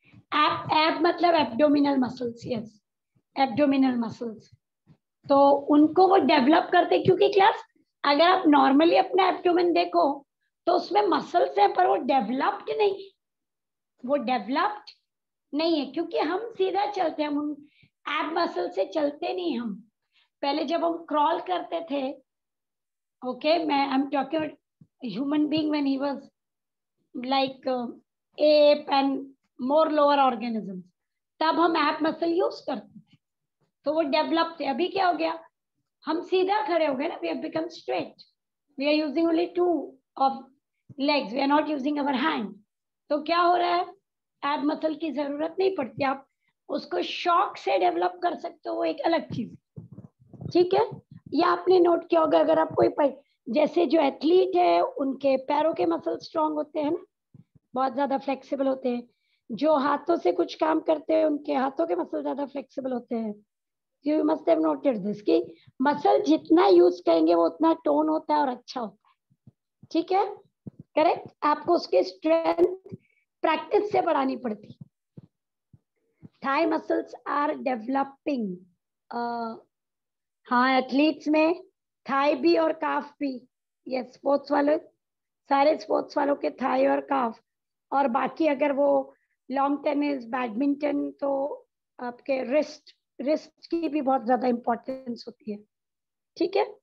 एब मतलब abdominal muscles. Yes, abdominal muscles. तो उनको वो डेवलप करते हैं, क्योंकि क्लास अगर आप नॉर्मली अपना एब्डोमेन देखो तो उसमें मसल्स हैं पर वो डेवलप्ड नहीं है. वो डेवलप्ड नहीं है क्योंकि हम सीधा चलते हैं, हम एब मसल से चलते नहीं. हम पहले जब हम क्रॉल करते थे, ओके, मैं I am talking human being when he was like ape and more lower organisms, तब हम एब मसल यूज करते थे तो वो डेवलप थे. अभी क्या हो गया? हम सीधा खड़े हो गए ना. We have become straight. We are using only 2 of legs. We are not using our hand. तो क्या हो रहा है? एब मसल की जरूरत नहीं पड़ती. आप उसको शॉक से डेवलप कर सकते हो, वो एक अलग चीज. ठीक है. या आपने नोट किया होगा, अगर आप कोई जैसे जो एथलीट है उनके पैरों के मसल स्ट्रांग होते हैं ना, बहुत ज्यादा फ्लेक्सिबल होते हैं. जो हाथों से कुछ काम करते हैं उनके हाथों के मसल ज्यादा फ्लेक्सिबल होते हैं. You must have noted this कि मसल जितना यूज करेंगे वो उतना टोन होता है और अच्छा होता है. ठीक है? करेक्ट. आपको उसके स्ट्रेंथ प्रैक्टिस से बढ़ानी पड़ती. Thigh muscles are developing. हाँ, एथलीट्स में थाई भी और काफ भी, ये स्पोर्ट्स वाले, सारे स्पोर्ट्स वालों के थाई और काफ। और बाकी अगर वो लॉन्ग टेनिस, बैडमिंटन, तो आपके रिस्ट की भी बहुत ज्यादा इंपॉर्टेंस होती है, ठीक है।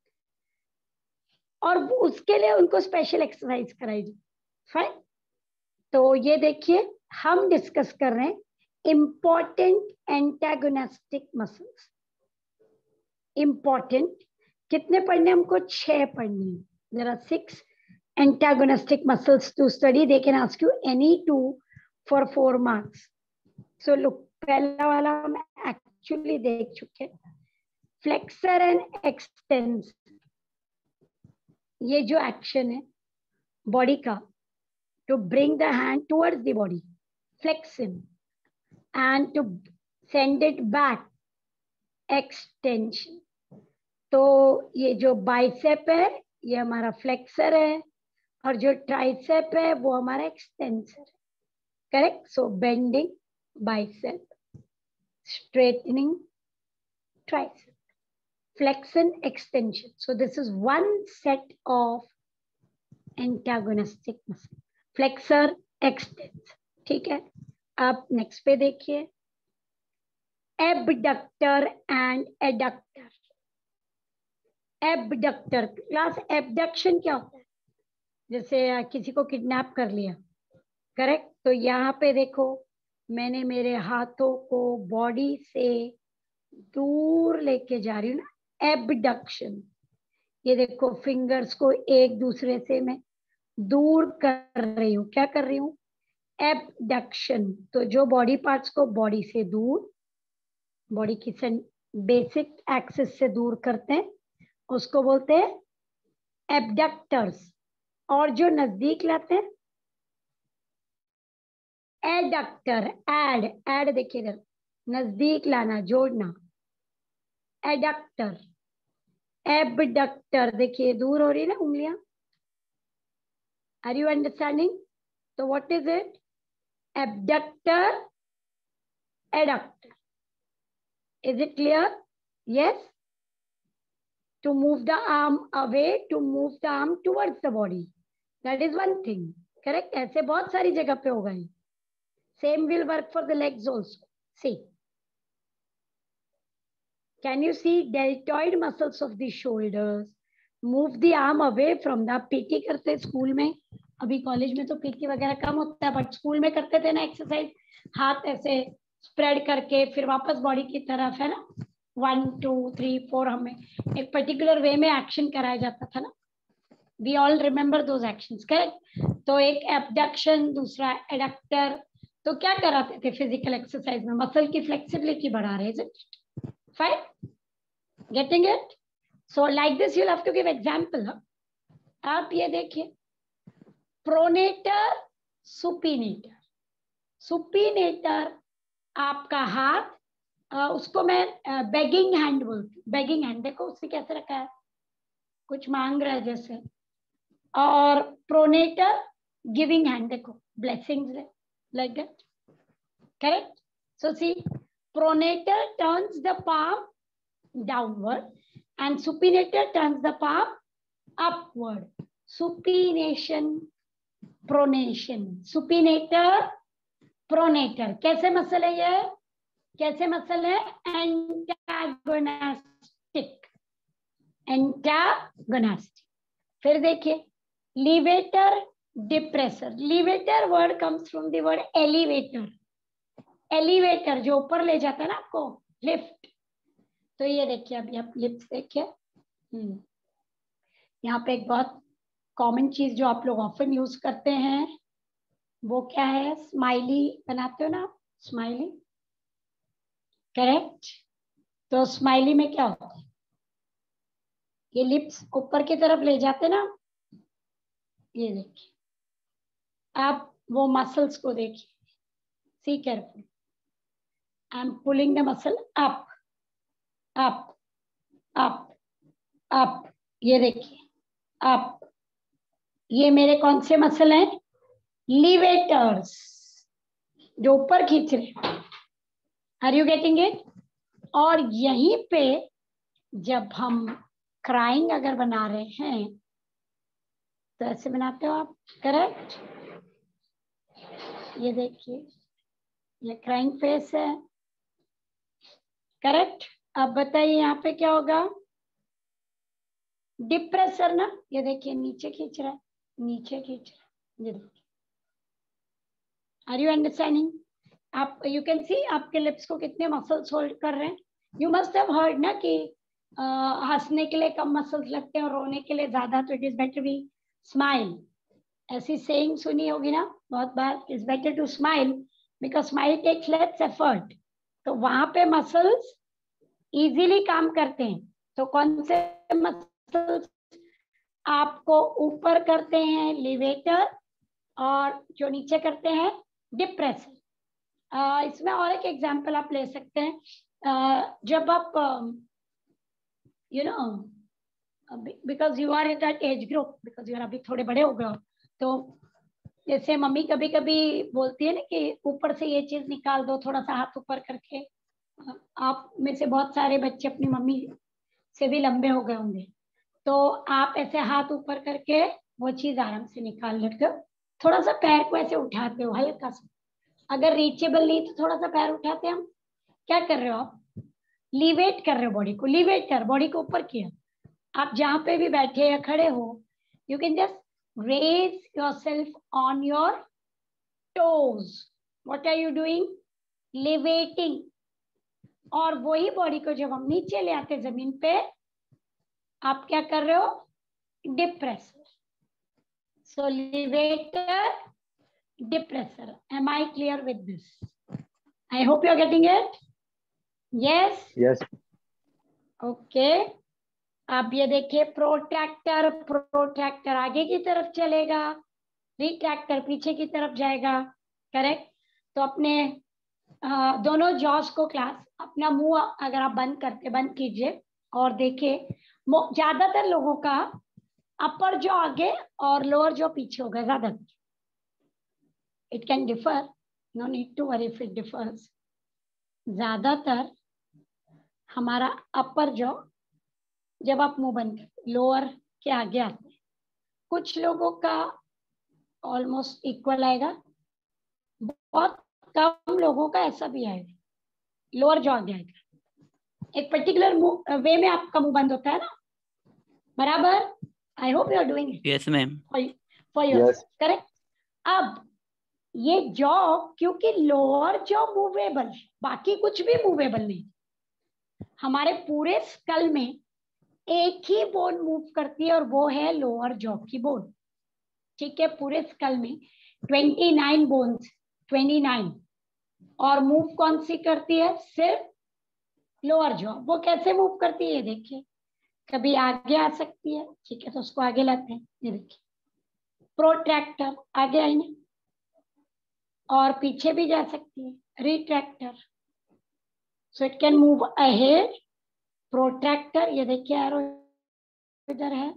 और उसके लिए उनको स्पेशल एक्सरसाइज कराई जाए, फाइन। तो ये देखिए, हम डिस्कस कर रहे हैं इंपॉर्टेंट एंटागोनिस्टिक मसल्स। इंपॉर्टेंट कितने पढ़ने, हमको 6 पढ़ने हैं। There are 6 antagonistic muscles to study. They can ask you any 2 for 4 marks. So look, पहला वाला हम एक्चुअली देख चुके, फ्लेक्सर एंड एक्सटेंसर। ये जो एक्शन है बॉडी का, to bring the hand towards the body, flex him, and to send it back, extension. तो ये जो बाइसेप है ये हमारा फ्लेक्सर है, और जो ट्राइसेप है वो हमारा एक्सटेंसर है, correct. So bending bicep, straightening tricep, flexion, extension. So this is one set of antagonistic muscle, flexor, extensor, ठीक है। अब नेक्स्ट पे देखिए, abductor and adductor. Abductor class, abduction क्या होता है? जैसे किसी को किडनैप कर लिया, करेक्ट। तो यहाँ पे देखो, मैंने मेरे हाथों को बॉडी से दूर लेके जा रही हूँ ना, एबडक्शन। ये देखो, फिंगर्स को एक दूसरे से मैं दूर कर रही हूँ, क्या कर रही हूँ? एबडक्शन। तो जो बॉडी पार्ट्स को बॉडी से दूर, बॉडी की बेसिक एक्सिस से दूर करते हैं, उसको बोलते हैं एबडक्टर्स। और जो नजदीक लाते हैं, एडक्टर। एड देखिए इधर, नजदीक लाना, जोड़ना, एडक्टर। एबडक्टर देखिए दूर हो रही है ना उंगलियां, आर यू अंडरस्टैंडिंग? तो what is it? Abductor, adductor. Is it clear? Yes. To move the arm away, to move the arm towards the body, that is one thing, correct? ऐसे बहुत सारी जगह पे होगा ये। Same will work for the legs also. See, can you see deltoid muscles of the shoulders? Move the arm away from the, PT करते school में, अभी कॉलेज में तो PT वगैरह कम होता है, बट स्कूल में करते थे ना एक्सरसाइज, हाथ ऐसे स्प्रेड करके फिर वापस बॉडी की तरफ, है ना, 1 2 3 4, हमें एक पर्टिकुलर वे में एक्शन कराया जाता था ना। We all remember those actions, correct. तो एक एबडक्शन, दूसरा एडक्टर। तो क्या कराते थे फिजिकल एक्सरसाइज में? मसल की फ्लेक्सिबिलिटी बढ़ा रहे हैं, fine, getting it? So like this you have to give example. आप ये देखिए, प्रोनेटर, सुपिनेटर। सुपिनेटर आपका हाथ, उसको मैं बेगिंग हैंड बोलती हूँ। बेगिंग हैंड देखो उसने कैसे रखा है, कुछ मांग रहा है जैसे। और प्रोनेटर, गिविंग हैंड, देखो ब्लेसिंग्स है, like that, correct. So see, pronator turns the palm downward and supinator turns the palm upward. Supination, pronation, supinator, pronator. कैसे मसल है ये? कैसे मसल है? Antagonistic, antagonistic. फिर देखिए, levator, depressor. Levator word comes from the word elevator. Elevator जो ऊपर ले जाता है ना आपको, लिफ्ट। तो ये देखिए, अभी आप लिफ्ट देखिए, यहाँ पे एक बहुत कॉमन चीज जो आप लोग ऑफन यूज करते हैं वो क्या है? स्माइली बनाते हो ना, स्माइली, करेक्ट। तो स्माइली में क्या होता है? ये लिप्स ऊपर की तरफ ले जाते ना, ये देखिए, आप वो मसल्स को देखिए, see careful, I am pulling the muscle up, up, up, up. ये देखिए, अप। ये मेरे कौन से मसल हैं? लीवेटर्स, जो ऊपर खींच रहे हैं। Are you getting it? और यहीं पे जब हम क्राइंग अगर बना रहे हैं तो ऐसे बनाते हो आप, करेक्ट? ये देखिए, ये क्राइंग फेस है, करेक्ट? अब बताइए यहाँ पे क्या होगा? डिप्रेसर ना, ये देखिए नीचे खींच रहा है, नीचे खींच रहा है, ये देखिए। Are you understanding? आप यू कैन सी आपके लिप्स को कितने मसल्स होल्ड कर रहे हैं। यू मस्ट हैव हर्ड ना कि हंसने के लिए कम मसल्स लगते हैं और रोने के लिए ज्यादा, तो it is better we smile. ऐसी सेइंग सुनी होगी ना बहुत बार, it's better to smile because smile takes less effort. तो वहां पे मसल्स इजीली काम करते हैं। तो कौन से मसल्स आपको ऊपर करते हैं? लिवेटर, और जो नीचे करते हैं डिप्रेसर। इसमें और एक एग्जांपल आप ले सकते हैं। जब आप you know, because you are in that age group, because you are अभी थोड़े बड़े हो गए हो, तो जैसे मम्मी कभी कभी बोलती है ना कि ऊपर से ये चीज निकाल दो, थोड़ा सा हाथ ऊपर करके। आप में से बहुत सारे बच्चे अपनी मम्मी से भी लंबे हो गए होंगे, तो आप ऐसे हाथ ऊपर करके वो चीज आराम से निकाल लेते हो। थोड़ा सा पैर को ऐसे उठाते हो हल्का सा, अगर रीचेबल नहीं तो थोड़ा सा पैर उठाते हैं हम। क्या कर रहे हो आप? लिवेट कर रहे हो बॉडी को, लिवेट कर, बॉडी को ऊपर किया। आप जहां पे भी बैठे या खड़े हो, you can just raise yourself on your toes. What are you doing? Elevating. और वही बॉडी को जब हम नीचे ले आते जमीन पे, आप क्या कर रहे हो? Depressor. So levator, depressor. Am I clear with this? I hope you are getting it. Yes yes okay. अब ये देखिए, प्रोट्रैक्टर, प्रोट्रैक्टर आगे की तरफ चलेगा, रिट्रैक्टर पीछे की तरफ जाएगा, करेक्ट? तो अपने दोनों जॉस को क्लास, अपना मुंह अगर आप बंद कीजिए और देखिए, ज्यादातर लोगों का अपर जॉ आगे और लोअर जॉ पीछे होगा ज्यादातर। It can differ, no need to worry if it differs. ज्यादातर हमारा अपर जॉ जब आप मुंह बंद करते, लोअर के आगे आते हैं। कुछ लोगों का ऑलमोस्ट इक्वल आएगा, बहुत कम लोगों का ऐसा भी आएगा, लोअर जॉ आगे आएगा। एक पर्टिकुलर वे में आपका मुंह बंद होता है ना, बराबर? I hope you are doing it. Yes ma'am. For yourself, correct? अब ये जॉ, क्योंकि लोअर जॉ मूवेबल है, बाकी कुछ भी मूवेबल नहीं। हमारे पूरे स्कल में एक ही बोन मूव करती है और वो है लोअर जॉ की बोन, ठीक है? पूरे स्कल में 29 बोन्स, 29, और मूव कौन सी करती है? सिर्फ लोअर जॉ। वो कैसे मूव करती है ये देखिए, कभी आगे आ सकती है, ठीक है, तो उसको आगे लाते हैं, ये देखिए प्रोट्रैक्टर आगे आई ना, और पीछे भी जा सकती है, retractor. So it can move ahead, protractor, ये देखिए एरो इधर है,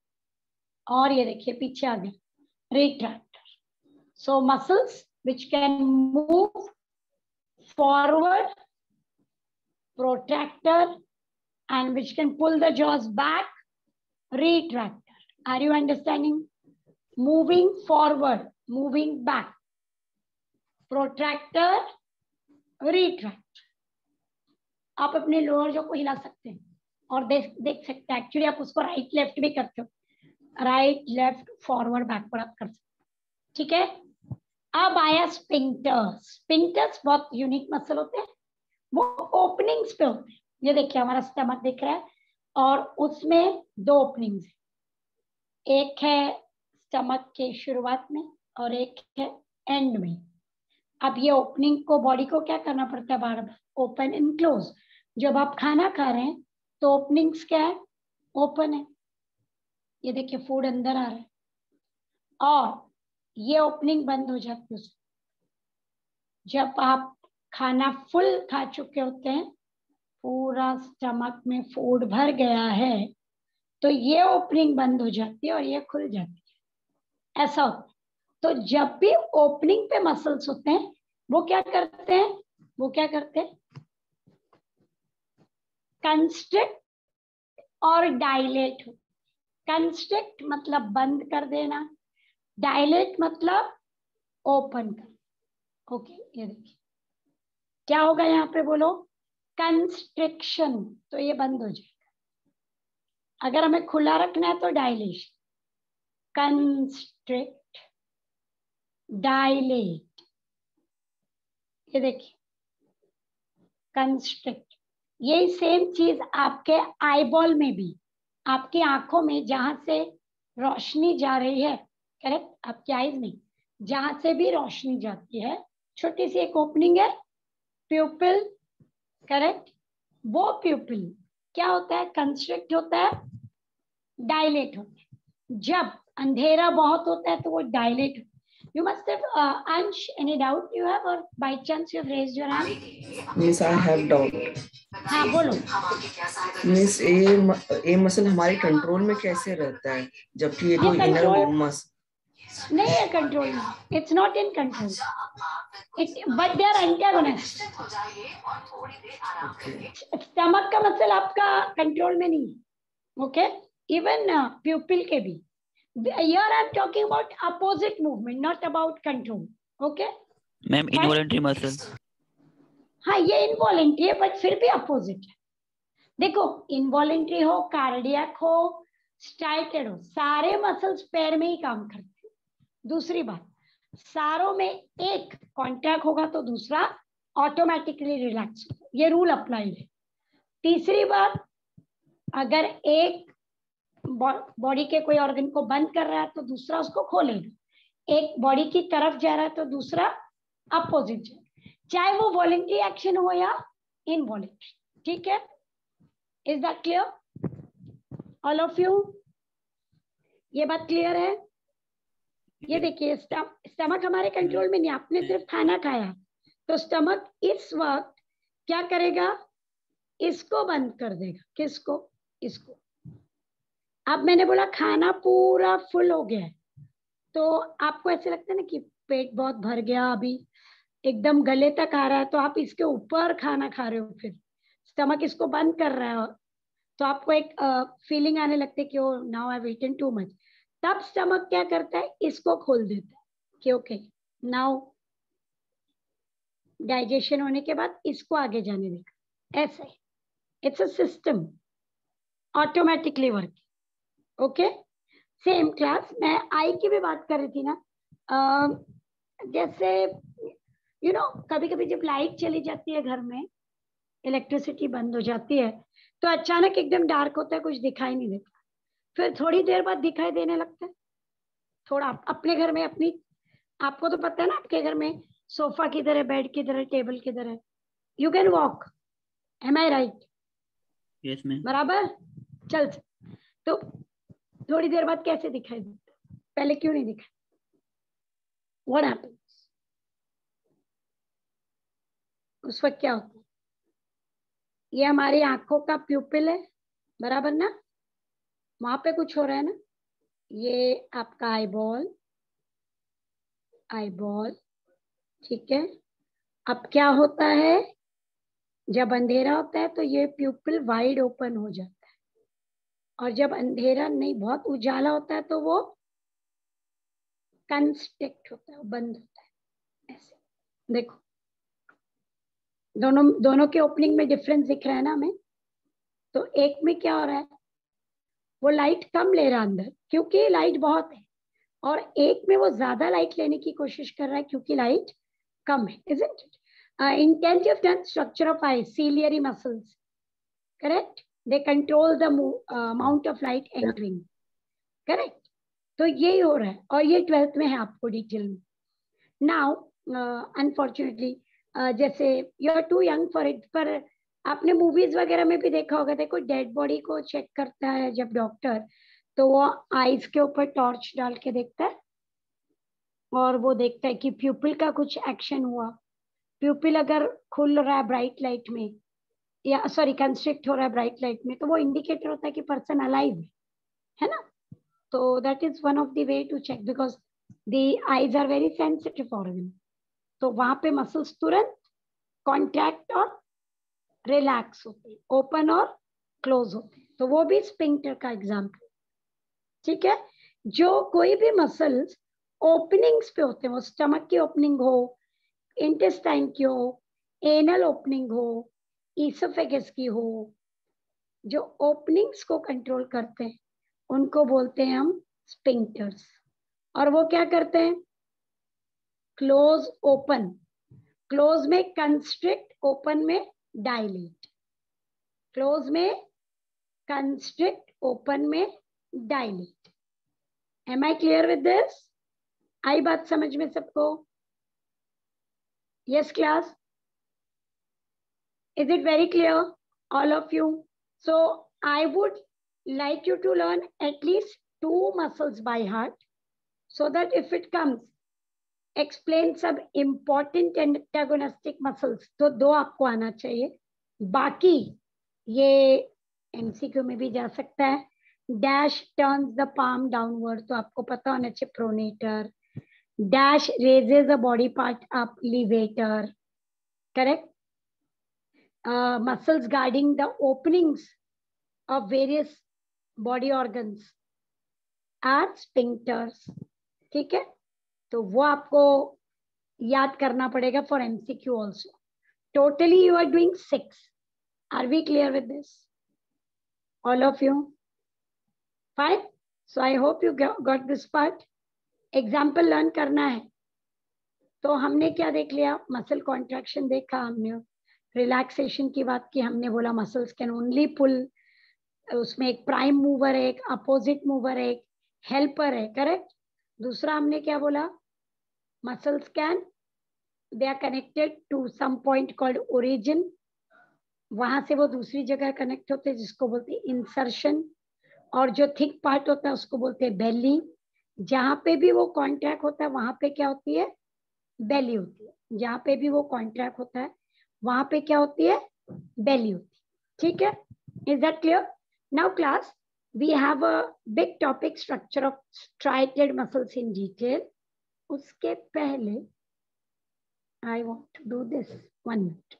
और ये देखिए पीछे आ गया, retractor. So muscles which can move forward, protractor, and which can pull the jaws back, retractor. Are you understanding? Moving forward, moving back, protractor, retractor. आप अपने लोअर जॉ को हिला सकते हैं और देख सकते हैं, एक्चुअली आप उसको राइट लेफ्ट भी करते हो, राइट लेफ्ट फॉरवर्ड बैकवर्ड आप कर सकते हैं, ठीक है? अब आया स्पिंक्टर्स। स्पिंक्टर्स बहुत यूनिक मसल होते हैं, वो ओपनिंग्स पे होते हैं। ये देखिए हमारा स्टमक दिख रहा है और उसमें दो ओपनिंग्स है, एक है स्टमक के शुरुआत में और एक है एंड में। अब ये ओपनिंग को, बॉडी को क्या करना पड़ता है? बार बार ओपन एंड क्लोज। जब आप खाना खा रहे हैं तो ओपनिंग्स क्या है? ओपन है, ये देखिए फूड अंदर आ रहा है, और ये ओपनिंग बंद हो जाती है जब आप खाना फुल खा चुके होते हैं, पूरा स्टमक में फूड भर गया है, तो ये ओपनिंग बंद हो जाती है और ये खुल जाती है, ऐसा होता है। तो जब भी ओपनिंग पे मसल्स होते हैं, वो क्या करते हैं? वो क्या करते हैं? कंस्ट्रिक्ट और डायलेट हो। कंस्ट्रिक्ट मतलब बंद कर देना, डायलेट मतलब ओपन कर। ओके, ये देखिए क्या होगा यहाँ पे, बोलो कंस्ट्रिक्शन, तो ये बंद हो जाएगा। अगर हमें खुला रखना है तो डायलेशन, कंस्ट्रिक्ट, डायलेट, ये देखिए कंस्ट्रिक्ट। यही सेम चीज आपके आईबॉल में भी, आपकी आंखों में जहां से रोशनी जा रही है, करेक्ट, आपकी आईज में जहां से भी रोशनी जाती है, छोटी सी एक ओपनिंग है, प्यूपिल, करेक्ट, वो प्यूपिल क्या होता है, कंस्ट्रिक्ट होता है, डायलेट होता है। जब अंधेरा बहुत होता है तो वो डायलेट होता है। You must have, Ansh, any doubt you have, or by chance you have raised your hand? Miss, I have doubt. हाँ बोलो। मिस, ये मसल हमारे कंट्रोल में कैसे रहता है, जबकि ये तो इनर मसल नहीं है कंट्रोल में, it's not in control, but they are antagonist. Stomach का मसल आपका कंट्रोल में नहीं है, ओके, इवन प्यूपिल के भी। Here I am talking about opposite movement, not about control, okay? Ma'am involuntary muscle. हाँ ये इनवॉलंटरी है, बट फिर भी अपोजिट है। देखो इनवॉलंटरी हो, कार्डियक हो, स्टाइटेड हो, सारे मसल्स पैर में ही काम करते हैं। दूसरी बात, सारों में एक कॉन्ट्रैक्ट होगा तो दूसरा ऑटोमेटिकली रिलैक्स होगा, ये रूल अप्लाई है। तीसरी बात, अगर एक बॉडी के कोई ऑर्गन को बंद कर रहा है तो दूसरा उसको खोलेगा। एक बॉडी की तरफ जा रहा है तो दूसरा अपोजिट जाएगा, चाहे वो वॉलंटरी एक्शन हो या इनवॉलंटरी। ठीक है, is that clear all of you? ये बात क्लियर है? ये देखिए स्टमक हमारे कंट्रोल में नहीं, आपने सिर्फ खाना खाया तो स्टमक इस वक्त क्या करेगा, इसको बंद कर देगा। किसको? इसको। अब मैंने बोला खाना पूरा फुल हो गया है, तो आपको ऐसे लगता है ना कि पेट बहुत भर गया, अभी एकदम गले तक आ रहा है, तो आप इसके ऊपर खाना खा रहे हो, फिर स्टमक इसको बंद कर रहा है, तो आपको एक फीलिंग आने लगती है कि oh now I have eaten too much. तब स्टमक क्या करता है, इसको खोल देता है कि ओके नाउ डाइजेशन होने के बाद इसको आगे जाने देगा। ऐसे it's a system, automatically work. Okay, same class मैं आई की भी बात कर रही थी ना, जैसे यू नो कभी कभी जब लाइट चली जाती है घर में, इलेक्ट्रिसिटी बंद हो जाती है, तो अचानक एकदम डार्क होता है, कुछ दिखाई नहीं देता, फिर थोड़ी देर बाद दिखाई देने लगता है। थोड़ा अपने घर में अपनी, आपको तो पता है ना आपके घर में सोफा किधर है, बेड किधर है, टेबल किधर है, you can walk, am I right? Yes ma'am. बराबर, चल। तो थोड़ी देर बाद कैसे दिखाई देता, पहले क्यों नहीं दिखा? What happens? उस वक्त क्या होता है? ये हमारी आंखों का प्यूपिल है, बराबर ना, वहां पे कुछ हो रहा है ना, ये आपका आईबॉल, आईबॉल, ठीक है। अब क्या होता है, जब अंधेरा होता है तो ये प्यूपिल वाइड ओपन हो जाता है, और जब अंधेरा नहीं, बहुत उजाला होता है तो वो कंस्ट्रिक्ट होता है, बंद होता है। ऐसे देखो, दोनों के ओपनिंग में डिफरेंस दिख रहा है ना हमें। तो एक में क्या हो रहा है, वो लाइट कम ले रहा है अंदर क्योंकि लाइट बहुत है, और एक में वो ज्यादा लाइट लेने की कोशिश कर रहा है क्योंकि लाइट कम है, isn't it? Intelligent structure of eyes, ciliary muscles, correct? They control the amount of light entering, correct? तो यही हो रहा है, और ये 12th में है आपको डिटेल में। नाउ अनफॉर्चुनेटली जैसे you are too young for it, पर आपने मूवीज वगैरह में भी देखा होगा, देखो डेड बॉडी को चेक करता है जब डॉक्टर, तो वो आईज के ऊपर टॉर्च डाल के देखता है, और वो देखता है कि प्यूपिल का कुछ एक्शन हुआ। प्यूपिल अगर खुल रहा है ब्राइट लाइट में, या सॉरी कंस्ट्रिक्ट हो रहा है ब्राइट लाइट में, तो वो इंडिकेटर होता है कि पर्सन अलाइव है ना। तो that is one of the way to check, because the eyes are very sensitive organ, तो वहां पे मसल्स तुरंत कॉन्ट्रैक्ट और रिलैक्स होते हैं, ओपन और क्लोज होते हैं, तो वो भी स्फिंक्टर का एग्जाम्पल। ठीक है, जो कोई भी मसल्स ओपनिंग्स पे होते हैं, वो स्टमक की ओपनिंग हो, इंटेस्टाइन की हो, एनल ओपनिंग हो, ईसोफेगस की हो, जो ओपनिंग्स को कंट्रोल करते हैं उनको बोलते हैं हम स्फिंक्टर्स। और वो क्या करते हैं? क्लोज ओपन, क्लोज में कंस्ट्रिक्ट, ओपन में डायलेट, क्लोज में कंस्ट्रिक्ट, ओपन में dilate. Am I clear with this? आई बात समझ में सबको? Yes class, is it very clear all of you? So I would like you to learn at least 2 muscles by heart, so that if it comes explain some important antagonistic muscles, तो 2 आपको आना चाहिए। बाकी ये MCQ में भी जा सकता है। Dash turns the palm downward, तो आपको पता होना चाहिए pronator. Dash raises the body part up, levator, correct. Muscles guarding the openings of various body organs are sphincters। ठीक है, तो वो आपको याद करना पड़ेगा for MCQ also. Totally you are doing 6। Are we clear with this all of you? Fine, so I hope you got this part. Example learn करना है, तो हमने क्या देख लिया? मसल कॉन्ट्रैक्शन देखा हमने, रिलैक्सेशन की बात की हमने, बोला मसल्स कैन ओनली पुल, उसमें एक प्राइम मूवर है, एक अपोजिट मूवर है, एक हेल्पर है, करेक्ट। दूसरा हमने क्या बोला? Muscles can, they are connected to some point called origin, वहां से वो दूसरी जगह कनेक्ट होते हैं जिसको बोलते हैं इंसर्शन, और जो थिक पार्ट होता है उसको बोलते हैं बेली। जहां पे भी वो कॉन्ट्रैक्ट होता है वहां पे क्या होती है? बेली होती है। जहां पे भी वो कॉन्ट्रैक्ट होता है वहां पे क्या होती है? बेली होती है। ठीक है, is that clear? Now class, we have a big topic, structure of striated muscles in detail. उसके पहले I want to do this, 1 minute.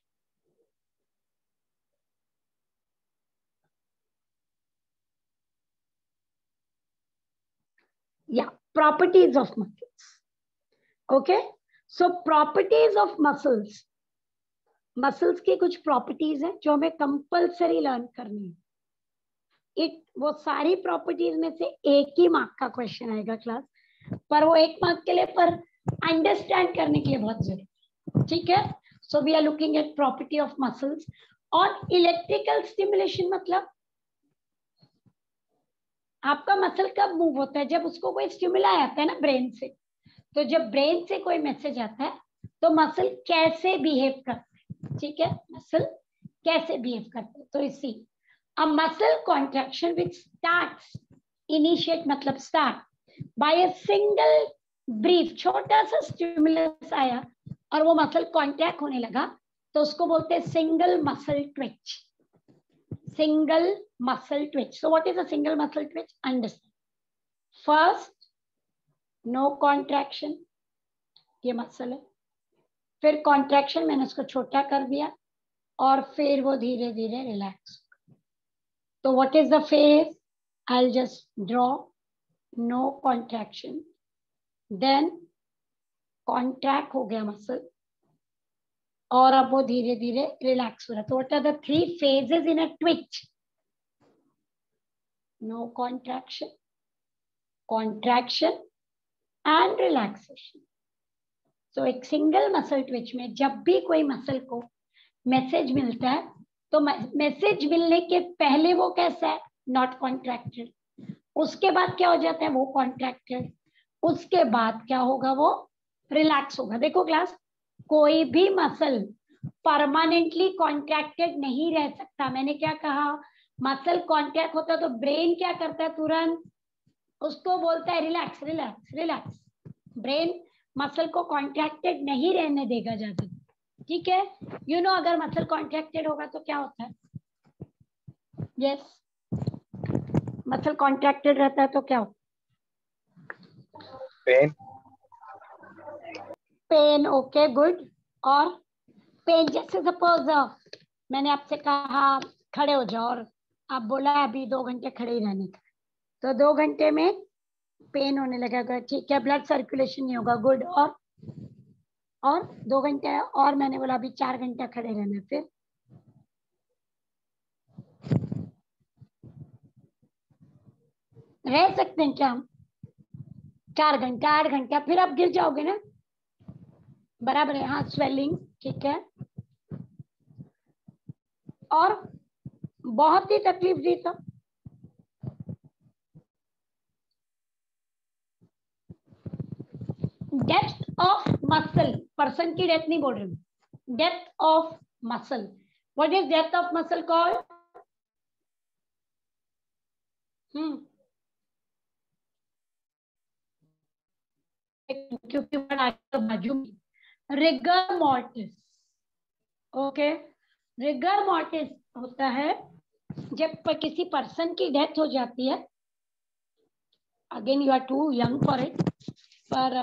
या properties of muscles. Okay, so properties of muscles, muscles की कुछ properties हैं जो हमें compulsory learn करनी है। वो सारी प्रॉपर्टीज में से एक ही मार्क का क्वेश्चन आएगा क्लास, पर वो 1 मार्क के लिए, पर अंडरस्टैंड करने के लिए बहुत जरूरी। ठीक है, so we are looking at property of muscles. और इलेक्ट्रिकल स्टिमुलेशन मतलब आपका मसल कब मूव होता है? जब उसको कोई स्टिमुलाई आता है ना ब्रेन से। तो जब ब्रेन से कोई मैसेज आता है तो मसल कैसे बिहेव करता है? ठीक है, मसल कैसे बिहेव करता है? तो इसी a muscle contraction which starts, initiate मतलब start by a single brief, छोटा सा स्टिमुलस आया और वो मसल कॉन्ट्रैक्ट होने लगा, तो उसको बोलते हैं single muscle twitch. single muscle twitch. So what is a single muscle twitch? Understand. First, no contraction, ये मसल है, फिर कॉन्ट्रैक्शन, मैंने उसको छोटा कर दिया, और फिर वो धीरे धीरे रिलैक्स। तो what is the phase? I just draw no contraction, then contract हो गया मसल, और अब वो धीरे धीरे रिलैक्स हो रहा है। तो what are the 3 phases in a twitch? No contraction, contraction and relaxation. So एक सिंगल मसल ट्विच में जब भी कोई मसल को मैसेज मिलता है, तो मैसेज मिलने के पहले वो कैसा है? Not contracted. उसके बाद क्या हो जाता है? वो कॉन्ट्रैक्टेड। उसके बाद क्या होगा? वो रिलैक्स होगा। देखो क्लास, कोई भी मसल परमानेंटली कॉन्ट्रैक्टेड नहीं रह सकता। मैंने क्या कहा? मसल कॉन्ट्रैक्ट होता है तो ब्रेन क्या करता है? तुरंत उसको बोलता है relax relax relax. Brain muscle को कॉन्ट्रैक्टेड नहीं रहने देगा ज्यादा। ठीक है, यू नो अगर मसल कॉन्ट्रैक्टेड होगा तो क्या होता है? यस, मसल कॉन्ट्रैक्टेड रहता है तो क्या होता है? पेन। Pain, okay good. और पेन जैसे सपोज मैंने आपसे कहा खड़े हो जाओ और आप बोला अभी 2 घंटे खड़े ही रहने का, तो 2 घंटे में पेन होने लगेगा, ठीक है, ब्लड सर्कुलेशन नहीं होगा, गुड। और 2 घंटे और मैंने बोला अभी 4 घंटा खड़े रहना, फिर रह सकते हैं क्या हम 4 घंटा 8 घंटा, फिर आप गिर जाओगे ना, बराबर है। हाँ, स्वेलिंग, ठीक है, और बहुत ही तकलीफ दी तो डेप्थ ऑफ मसल, पर्सन की डेप्थ नहीं बोल रही हूँ, depth of muscle. What is depth of muscle called? क्योंकि बाजू में rigor mortis, okay, rigor mortis होता है जब किसी पर्सन की डेथ हो जाती है। Again you are too young for it, पर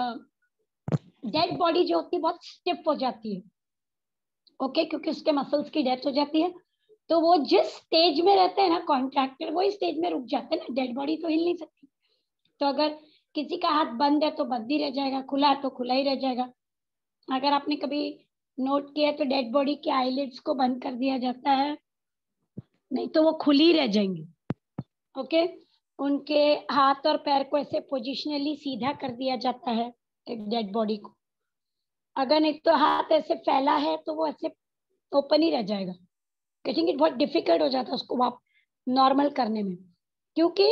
डेड बॉडी जो होती है बहुत स्टिफ हो जाती है, ओके, क्योंकि उसके मसल्स की डेथ हो जाती है। तो वो जिस स्टेज में रहते हैं ना कॉन्ट्रैक्टेड, वही स्टेज में रुक जाते हैं ना, डेड बॉडी तो हिल नहीं सकती। तो अगर किसी का हाथ बंद है तो बंद ही रह जाएगा, खुला है तो खुला ही रह जाएगा। अगर आपने कभी नोट किया तो डेड बॉडी के आईलिड्स को बंद कर दिया जाता है, नहीं तो वो खुली रह जाएंगी, ओके। उनके हाथ और पैर को ऐसे पोजिशनली सीधा कर दिया जाता है एक डेड बॉडी को। अगर नहीं तो हाथ ऐसे फैला है तो वो ऐसे ओपन ही रह जाएगा। गेटिंग इट बहुत डिफिकल्ट हो जाता है उसको आप नॉर्मल करने में, क्योंकि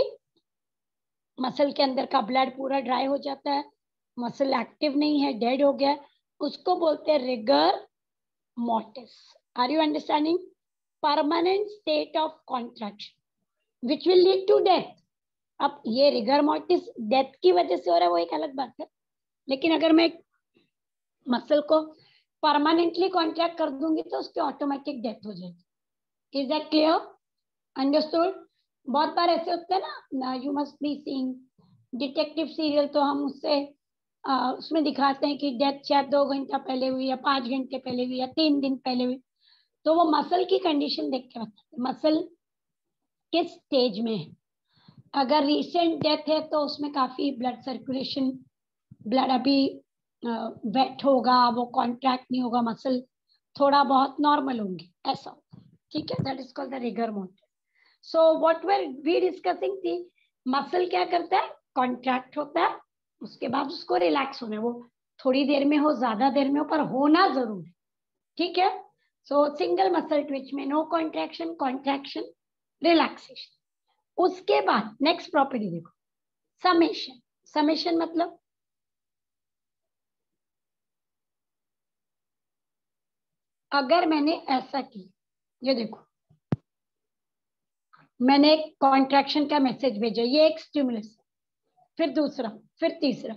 मसल के अंदर का ब्लड पूरा ड्राई हो जाता है, मसल एक्टिव नहीं है, डेड हो गया है, उसको बोलते हैं rigor mortis. Are you understanding? Permanent state of contraction which will lead to death. अब ये रिगर मॉर्टिस डेथ की वजह से हो रहा है वो एक अलग बात है, लेकिन अगर मैं मसल को परमानेंटली कॉन्ट्रैक्ट कर दूंगी तो उसकी ऑटोमेटिक डेथ हो जाएगी। Is that clear? अंडरस्टूड? बहुत बार ऐसे होते हैं ना, you must be seeing detective serial, तो हम उससे उसमें दिखाते हैं कि डेथ शायद 2 घंटा पहले हुई या 5 घंटे पहले हुई या 3 दिन पहले हुई। तो वो मसल की कंडीशन देख के बताते हैं मसल किस स्टेज में है। अगर रिसेंट डेथ है तो उसमें काफी ब्लड सर्कुलेशन, ब्लड अभी वेट होगा, वो कॉन्ट्रैक्ट नहीं होगा, मसल थोड़ा बहुत नॉर्मल होंगे, ऐसा होता है, ठीक है। That is called the rigor mortis. So what were we discussing थी, मसल क्या करता है, कॉन्ट्रैक्ट होता है, उसके बाद उसको रिलैक्स होना है, वो थोड़ी देर में हो ज्यादा देर में हो पर होना जरूर है, ठीक है। सो सिंगल मसल ट्विच में नो कॉन्ट्रैक्शन, कॉन्ट्रैक्शन, रिलैक्सेशन। उसके बाद नेक्स्ट प्रॉपर्टी देखो, समेशन। समेशन मतलब अगर मैंने ऐसा किया, ये देखो मैंने एक कॉन्ट्रैक्शन का मैसेज भेजा, ये एक स्टिमुलस, फिर दूसरा, फिर तीसरा,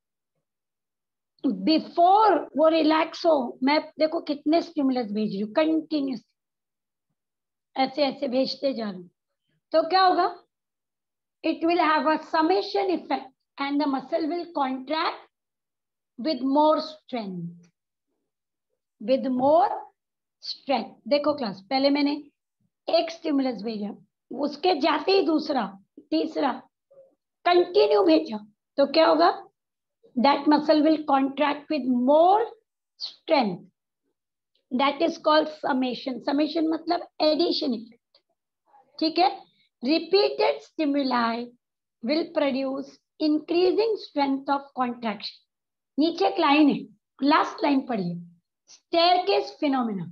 बिफोर वो रिलैक्स हो मैं देखो कितने स्टिमुलस भेज रही हूँ कंटिन्यूस, ऐसे ऐसे भेजते जा रही हूँ, तो क्या होगा, it will have a summation effect and the muscle will contract with more strength, with more strength। देखो क्लास, पहले मैंने एक स्टिमुलस भेजा, उसके जाते ही दूसरा, तीसरा, कंटिन्यू भेजा, तो क्या होगा, that muscle will contract with more strength, that is called summation। summation मतलब addition effect, ठीक है। repeated stimuli will produce increasing strength of contraction। नीचे एक लाइन है, लास्ट लाइन पढ़िए, staircase phenomena।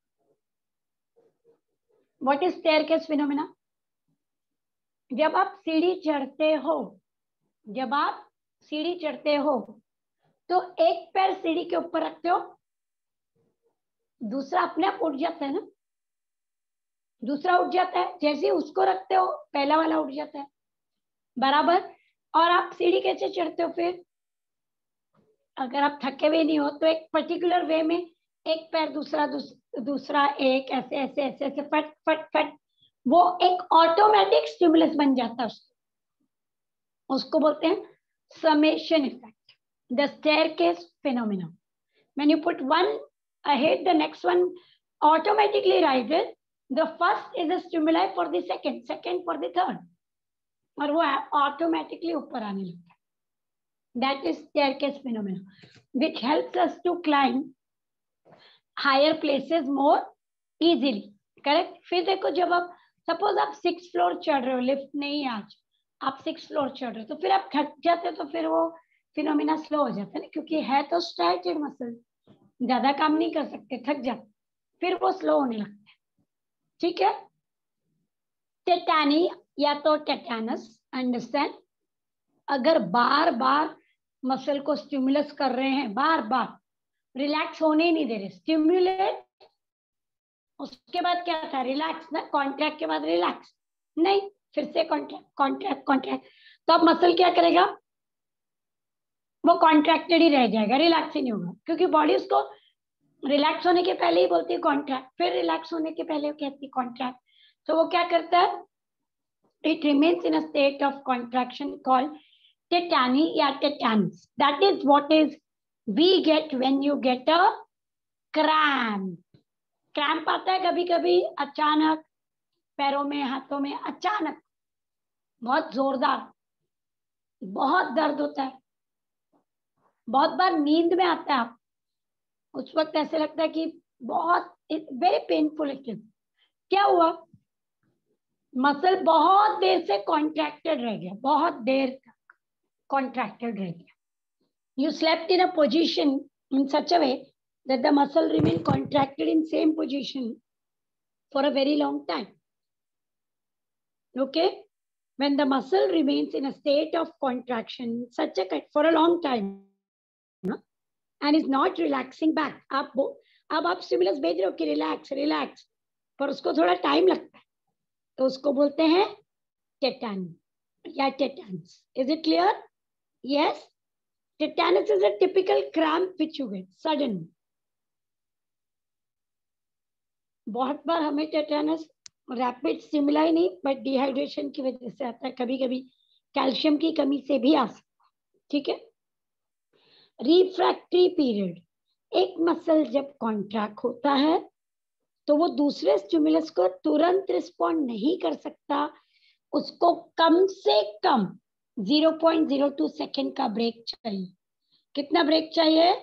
what is staircase phenomena? जब आप सीढ़ी चढ़ते हो, जब आप सीढ़ी चढ़ते हो तो एक पैर सीढ़ी के ऊपर रखते हो, दूसरा अपने आप उठ जाता है ना, दूसरा उठ जाता है, जैसे उसको रखते हो पहला वाला उठ जाता है, बराबर। और आप सीढ़ी कैसे चढ़ते हो, फिर अगर आप थके हुए नहीं हो तो एक पर्टिकुलर वे में एक पैर दूसरा दूसरा एक ऐसे ऐसे ऐसे ऐसे फट फट फट, वो एक ऑटोमेटिक स्टिमुलस बन जाता है, उसको बोलते हैं summation effect, the staircase phenomena. When you put one ahead the next one automatically rises. The first is a stimuli for the second, second for the third, और वो automatically ऊपर आने लगता है. That is staircase phenomenon, which helps us to climb higher places more easily. Correct? फिर देखो जब आप सपोज आप 6th फ्लोर चढ़ रहे हो, लिफ्ट नहीं आज, आप 6th फ्लोर चढ़ रहे हो, तो फिर आप थक जाते हो, तो फिर वो फिनोमिना स्लो हो जाता है ना, क्योंकि है तो स्ट्रेचड मसल, ज्यादा काम नहीं कर सकते, थक जाते, फिर वो स्लो होने लगता है. ठीक है. टेटानी या तो टेटानस, अंडरस्टैंड, अगर बार बार मसल को स्टिमुलस कर रहे हैं, बार बार रिलैक्स होने ही नहीं दे रहे, स्टिमुलेट, उसके बाद क्या था, रिलैक्स ना, कॉन्ट्रैक्ट के बाद रिलैक्स नहीं, फिर से कॉन्ट्रैक्ट कॉन्ट्रैक्ट कॉन्ट्रैक्ट, तो अब मसल क्या करेगा, वो कॉन्ट्रैक्टेड ही रह जाएगा, रिलैक्स ही नहीं होगा, क्योंकि बॉडी उसको रिलैक्स होने के पहले ही बोलती है कॉन्ट्रैक्ट, फिर रिलैक्स होने के पहले कहती है कॉन्ट्रैक्ट. तो वो क्या करता है, it remains in a state of contraction called tetany या tetanus. That is what is we get when you get a cramp. Cramp आता है कभी कभी अचानक, पैरों में हाथों में अचानक, बहुत जोरदार, बहुत दर्द होता है, बहुत बार नींद में आता है, आप उस वक्त ऐसे लगता है कि बहुत वेरी पेनफुल इट इज. क्या हुआ, मसल बहुत देर से कॉन्ट्रैक्टेड रह गया, बहुत देर तक कॉन्ट्रैक्टेड रह गया. You slept in a position in such a way that the muscle remain contracted in same position for a very long time. Okay, when the muscle remains in a state of contraction such a for a long time and is not relaxing back, अब आप stimulus भेज रहे हो कि relax relax, पर उसको थोड़ा time लगता है, तो उसको बोलते हैं टेटानी या tetanus. Is it clear? Yes. Tetanus is a typical cramp which you get sudden. बहुत बार हमें टेटानस रैपिड स्टिमुलाई नहीं, बट डिहाइड्रेशन की वजह से आता है, कभी कभी कैल्शियम की कमी से भी आ सकता है. ठीक है. रिफ्रैक्टरी पीरियड, एक मसल जब कॉन्ट्रैक्ट होता है तो वो दूसरे स्टिमुलस को तुरंत रिस्पॉन्ड नहीं कर सकता, उसको कम से कम 0.02 सेकेंड का ब्रेक चाहिए. कितना ब्रेक चाहिए?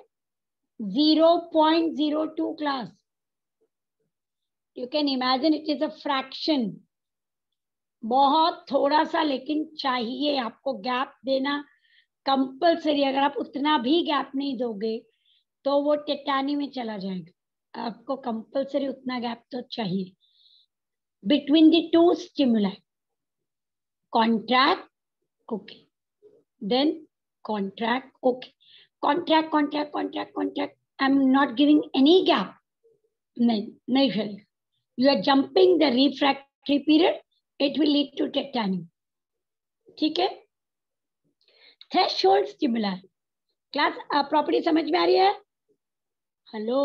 0.02 class. You can imagine it is a fraction, बहुत थोड़ा सा, लेकिन चाहिए आपको गैप देना कंपल्सरी. अगर आप उतना भी गैप नहीं दोगे तो वो टेटानी में चला जाएगा. आपको कंपल्सरी उतना गैप तो चाहिए between the two stimuli. Contract, okay, then contract, okay, contract contract contract contract, I am not giving any gap, नहीं चलेगा. You are jumping the refractory period, it will lead to tetany. ठीक है. Threshold stimuli. Class property समझ में आ रही है? Hello,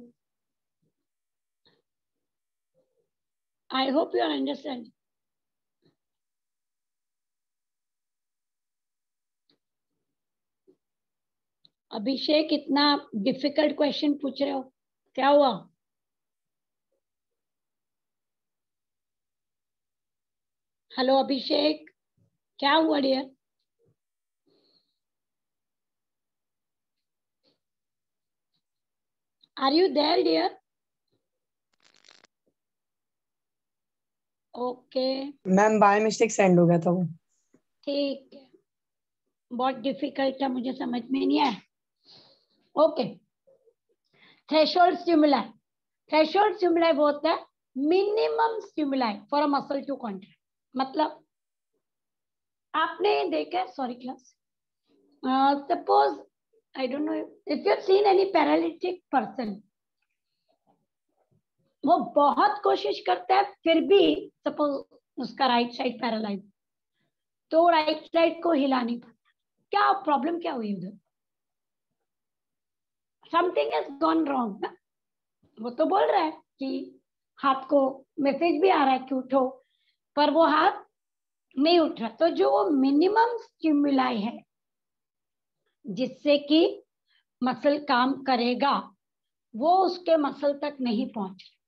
I hope you are understand. Abhishek, इतना डिफिकल्ट क्वेश्चन पूछ रहे हो, क्या हुआ? हेलो अभिषेक, क्या हुआ dear? Are you there dear? Okay ma'am, by mistake send हो गया था वो. ठीक है, बहुत डिफिकल्ट था, मुझे समझ में नहीं आया. Okay, threshold stimuli. Threshold stimuli वो होता है minimum stimuli for a muscle to contract. मतलब आपने देखा, sorry class, suppose I don't know if you have seen any paralytic person, वो बहुत कोशिश करता है फिर भी, सपोज उसका राइट साइड पैरालाइज, तो राइट साइड को हिला नहीं पाता. क्या प्रॉब्लम क्या हुई उधर? समथिंग हैज गॉन रॉन्ग ना. वो तो बोल रहा है कि हाथ को मैसेज भी आ रहा है कि उठो, पर वो हाथ नहीं उठ रहा. तो जो वो मिनिमम स्टिमुलाई है जिससे कि मसल काम करेगा, वो उसके मसल तक नहीं पहुंच रहा.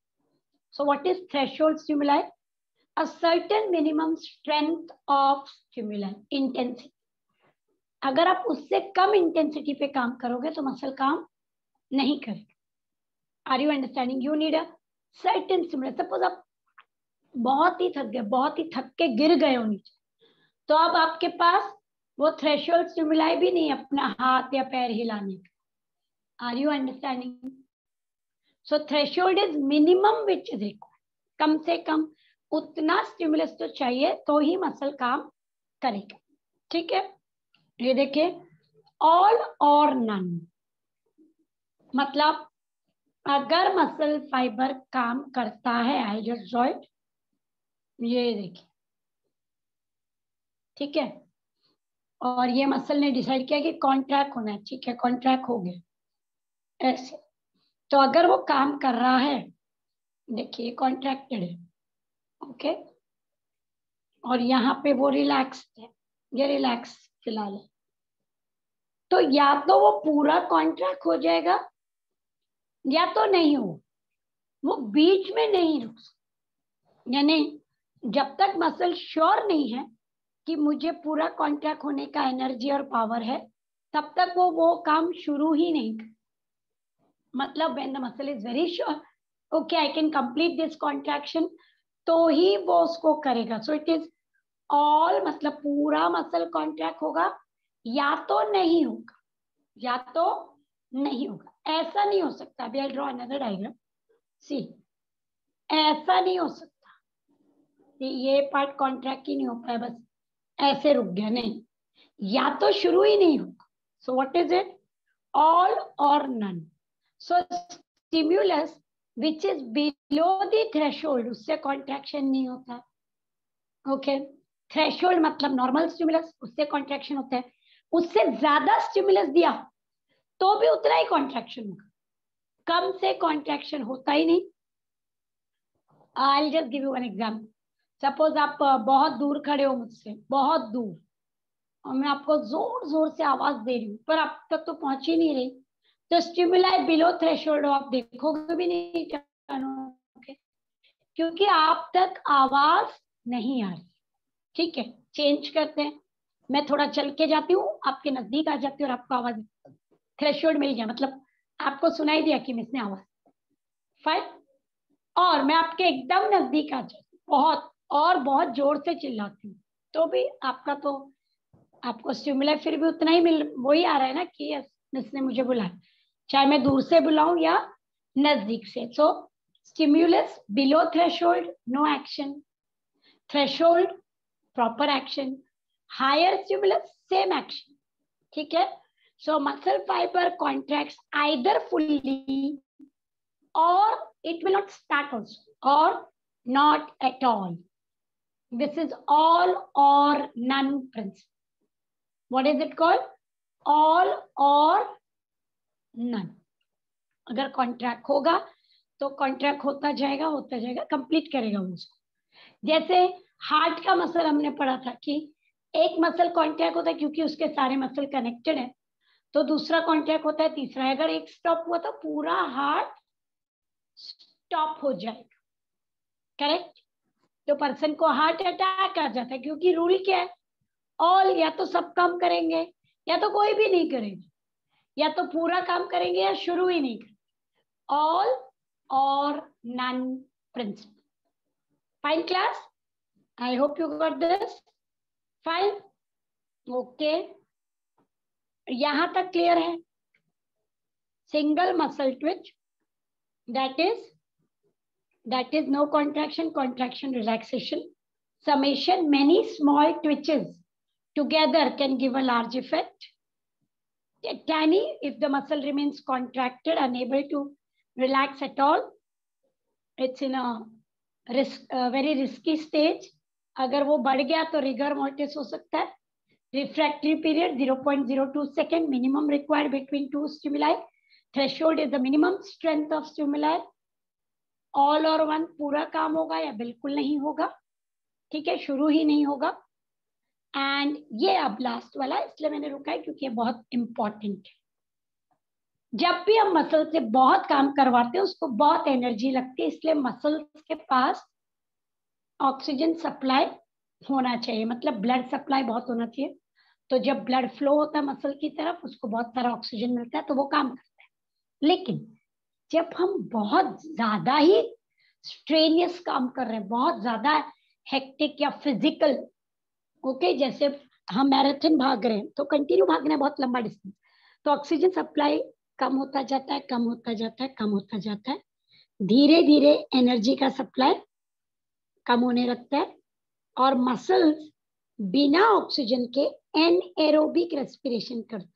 So what is threshold stimuli? A certain minimum strength of stimuli, intensity. अगर आप उससे कम इंटेंसिटी पे काम करोगे तो मसल काम नहीं करेगा. Are you understanding? You need a certain stimulus. Suppose आप बहुत ही थक गए, बहुत ही थक के गिर गए हो नीचे, तो अब आपके पास वो थ्रेशोल्ड स्टिमुलाई भी नहीं अपना हाथ या पैर हिलाने का. Are you understanding? So threshold is minimum which is required. कम से कम उतना स्टिमुलस तो चाहिए तो ही मसल काम करेगा. ठीक है, ये देखिए, ऑल और नन, मतलब अगर मसल फाइबर काम करता है, आई जस्ट ड्रॉ इट, ये देखिए, ठीक है, और ये मसल ने डिसाइड किया कि कॉन्ट्रैक्ट होना है, ठीक है, कॉन्ट्रैक्ट हो गया ऐसे, तो अगर वो काम कर रहा है, देखिए कॉन्ट्रैक्टेड है, ओके, और यहाँ पे वो रिलैक्स है, ये रिलैक्स फिलहाल है, तो या तो वो पूरा कॉन्ट्रैक्ट हो जाएगा या तो नहीं हो, वो बीच में नहीं रुक सकता. यानी जब तक मसल श्योर नहीं है कि मुझे पूरा कॉन्ट्रैक्ट होने का एनर्जी और पावर है, तब तक वो काम शुरू ही नहीं कर. मतलब when the muscle is very sure, okay I can complete this contraction, तो ही वो उसको करेगा. सो इट इज ऑल, मतलब पूरा मसल कॉन्ट्रैक्ट होगा या तो नहीं होगा, या तो नहीं होगा. ऐसा नहीं हो सकता. अभी I draw another diagram. See, ऐसा नहीं हो सकता, ये पार्ट कॉन्ट्रैक्ट ही नहीं हो पाया, बस ऐसे रुक गया, नहीं, या तो शुरू ही नहीं होगा. So what is it? All or none. So stimulus which is below the threshold, उससे कॉन्ट्रैक्शन नहीं होता. ओके, थ्रेशोल्ड मतलब नॉर्मल स्टिमुलस, उससे कॉन्ट्रैक्शन होता है. उससे ज्यादा स्टिमुलस दिया तो भी उतना ही कॉन्ट्रैक्शन होगा, कम से कॉन्ट्रैक्शन होता ही नहीं. I just give you one example. Suppose आप बहुत दूर खड़े हो मुझसे, बहुत दूर, और मैं आपको जोर जोर से आवाज दे रही हूँ, पर आप तक तो पहुंच ही नहीं रही, तो स्टिमुलाई बिलो थ्रेशोल्ड हो, आप देखोगे भी नहीं, जानोगे, क्योंकि आप तक आवाज नहीं आ रही. ठीक है, चेंज करते हैं. मैं थोड़ा चल के जाती हूँ, आपके नजदीक आ जाती हूँ और आपको आवाज, थ्रेशोल्ड मिल गया, मतलब आपको सुनाई दिया कि मिस ने आवाज. फाइन. और मैं आपके एकदम नजदीक आ जाती हूँ, बहुत और बहुत जोर से चिल्लाती हूँ, तो भी आपका तो, आपको स्टिमुलाई फिर भी उतना ही वही आ रहा है ना कि मिस ने मुझे बुलाया, चाहे मैं दूर से बुलाऊं या नजदीक से. So stimulus below threshold, no action. Threshold, proper action. Higher stimulus, same action. ठीक है. So muscle fiber contracts either fully or it will not start also, or not at all. This is all or none principle. What is it called? All or none. अगर contract होगा तो contract होता जाएगा, complete करेगा वो उसको. जैसे heart का मसल हमने पढ़ा था कि एक मसल कॉन्ट्रैक्ट होता है क्योंकि उसके सारे मसल कनेक्टेड है, तो दूसरा कॉन्ट्रैक्ट होता है, तीसरा. अगर एक स्टॉप हुआ तो पूरा हार्ट स्टॉप हो जाएगा. करेक्ट. तो पर्सन को हार्ट अटैक आ जाता है, क्योंकि रूल क्या है? ऑल, या तो सब काम करेंगे या तो कोई भी नहीं करेंगे, या तो पूरा काम करेंगे या शुरू ही नहीं करेंगे. All or none principle. Fine class, I hope you got this. Fine, okay, यहां तक क्लियर है? Single muscle twitch, that is no contraction, relaxation, summation. Many small twitches together can give a large effect. Tiny, if the muscle remains contracted, unable to relax at all, it's in a very risky stage. अगर वो बढ़ गया तो rigor mortis हो सकता है. Refractory period 0.02 second, minimum required between two stimuli. Threshold is the minimum strength of stimuli. All or one, पूरा काम होगा या बिल्कुल नहीं होगा. ठीक है, शुरू ही नहीं होगा. एंड ये अब लास्ट वाला, इसलिए मैंने रुका है क्योंकि ये बहुत इंपॉर्टेंट है. जब भी हम मसल से बहुत काम करवाते हैं उसको बहुत एनर्जी लगती है, इसलिए मसल्स के पास ऑक्सीजन सप्लाई होना चाहिए, मतलब ब्लड सप्लाई बहुत होना चाहिए। तो जब ब्लड फ्लो होता है मसल की तरफ उसको बहुत सारा ऑक्सीजन मिलता है तो वो काम करता है। लेकिन जब हम बहुत ज्यादा ही स्ट्रेनियस काम कर रहे हैं, बहुत ज्यादा हेक्टिक या फिजिकल, ओके, जैसे हम मैराथन भाग रहे हैं तो कंटिन्यू भागना है बहुत लंबा डिस्टेंस, तो ऑक्सीजन सप्लाई कम होता जाता है, कम होता जाता है, कम होता जाता है, धीरे धीरे एनर्जी का सप्लाई कम होने लगता है और मसल्स बिना ऑक्सीजन के एनएरोबिक रेस्पिरेशन करते।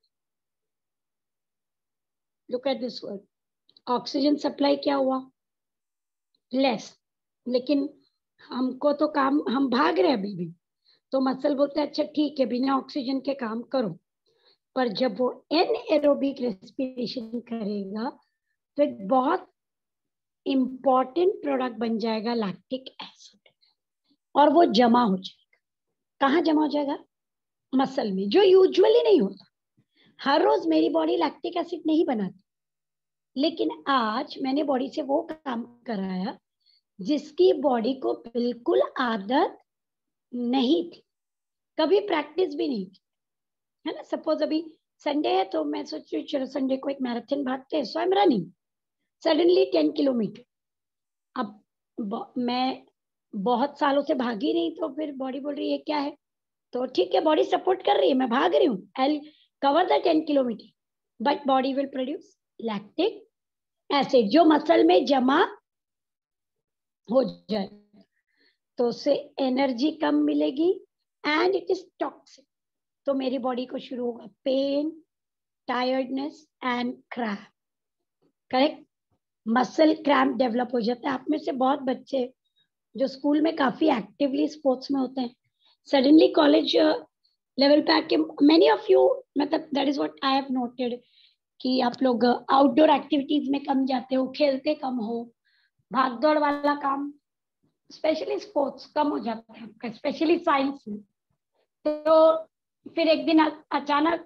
Look at this word, oxygen supply क्या हुआ, लेस, लेकिन हमको तो काम, हम भाग रहे हैं अभी भी, तो मसल बोलते हैं अच्छा ठीक है बिना ऑक्सीजन के काम करो, पर जब वो एनएरोबिक रेस्पिरेशन करेगा तो एक बहुत इंपॉर्टेंट प्रोडक्ट बन जाएगा लैक्टिक एसिड, और वो जमा हो जाएगा। कहाँ जमा हो जाएगा, मसल में, जो यूजुअली नहीं होता। हर रोज मेरी बॉडी लैक्टिक एसिड नहीं बनाती, लेकिन आज मैंने बॉडी से वो काम कराया जिसकी बॉडी को बिल्कुल आदत नहीं थी, कभी प्रैक्टिस भी नहीं की, है ना। सपोज अभी संडे है तो मैं सोच रही चलो संडे को एक मैराथन भागते हैं, so I am running suddenly 10 kilometre. अब मैं बहुत सालों से भागी नहीं, तो फिर बॉडी बोल रही है क्या है, तो ठीक है बॉडी सपोर्ट कर रही है, मैं भाग रही हूँ, I cover the 10 kilometre, but body will produce lactic acid जो मसल में जमा हो जाए, तो उससे एनर्जी कम मिलेगी एंड इट इज टॉक्सिक। तो मेरी बॉडी को शुरू होगा pain, tiredness and cramp, correct, muscle cramp develop हो जाता है। आप में से बहुत बच्चे जो स्कूल में काफी एक्टिवली स्पोर्ट्स में होते हैं, सडनली कॉलेज लेवल पे आके, मेनी ऑफ यू, मतलब that is what I have noted कि आप लोग आउटडोर एक्टिविटीज में कम जाते हो, खेलते कम हो, भाग दौड़ वाला काम, स्पेशली स्पोर्ट्स कम हो जाता है आपका, स्पेशली साइंस में। तो फिर एक दिन अचानक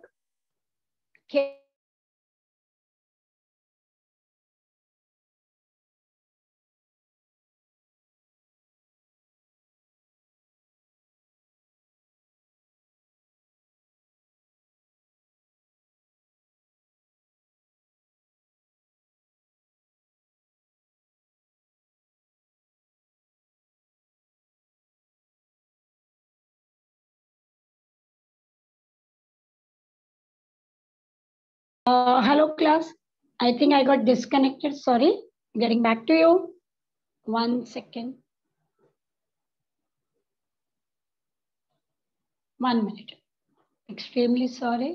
hello class, I think I got disconnected, sorry, getting back to you, 1 second, 1 minute, extremely sorry।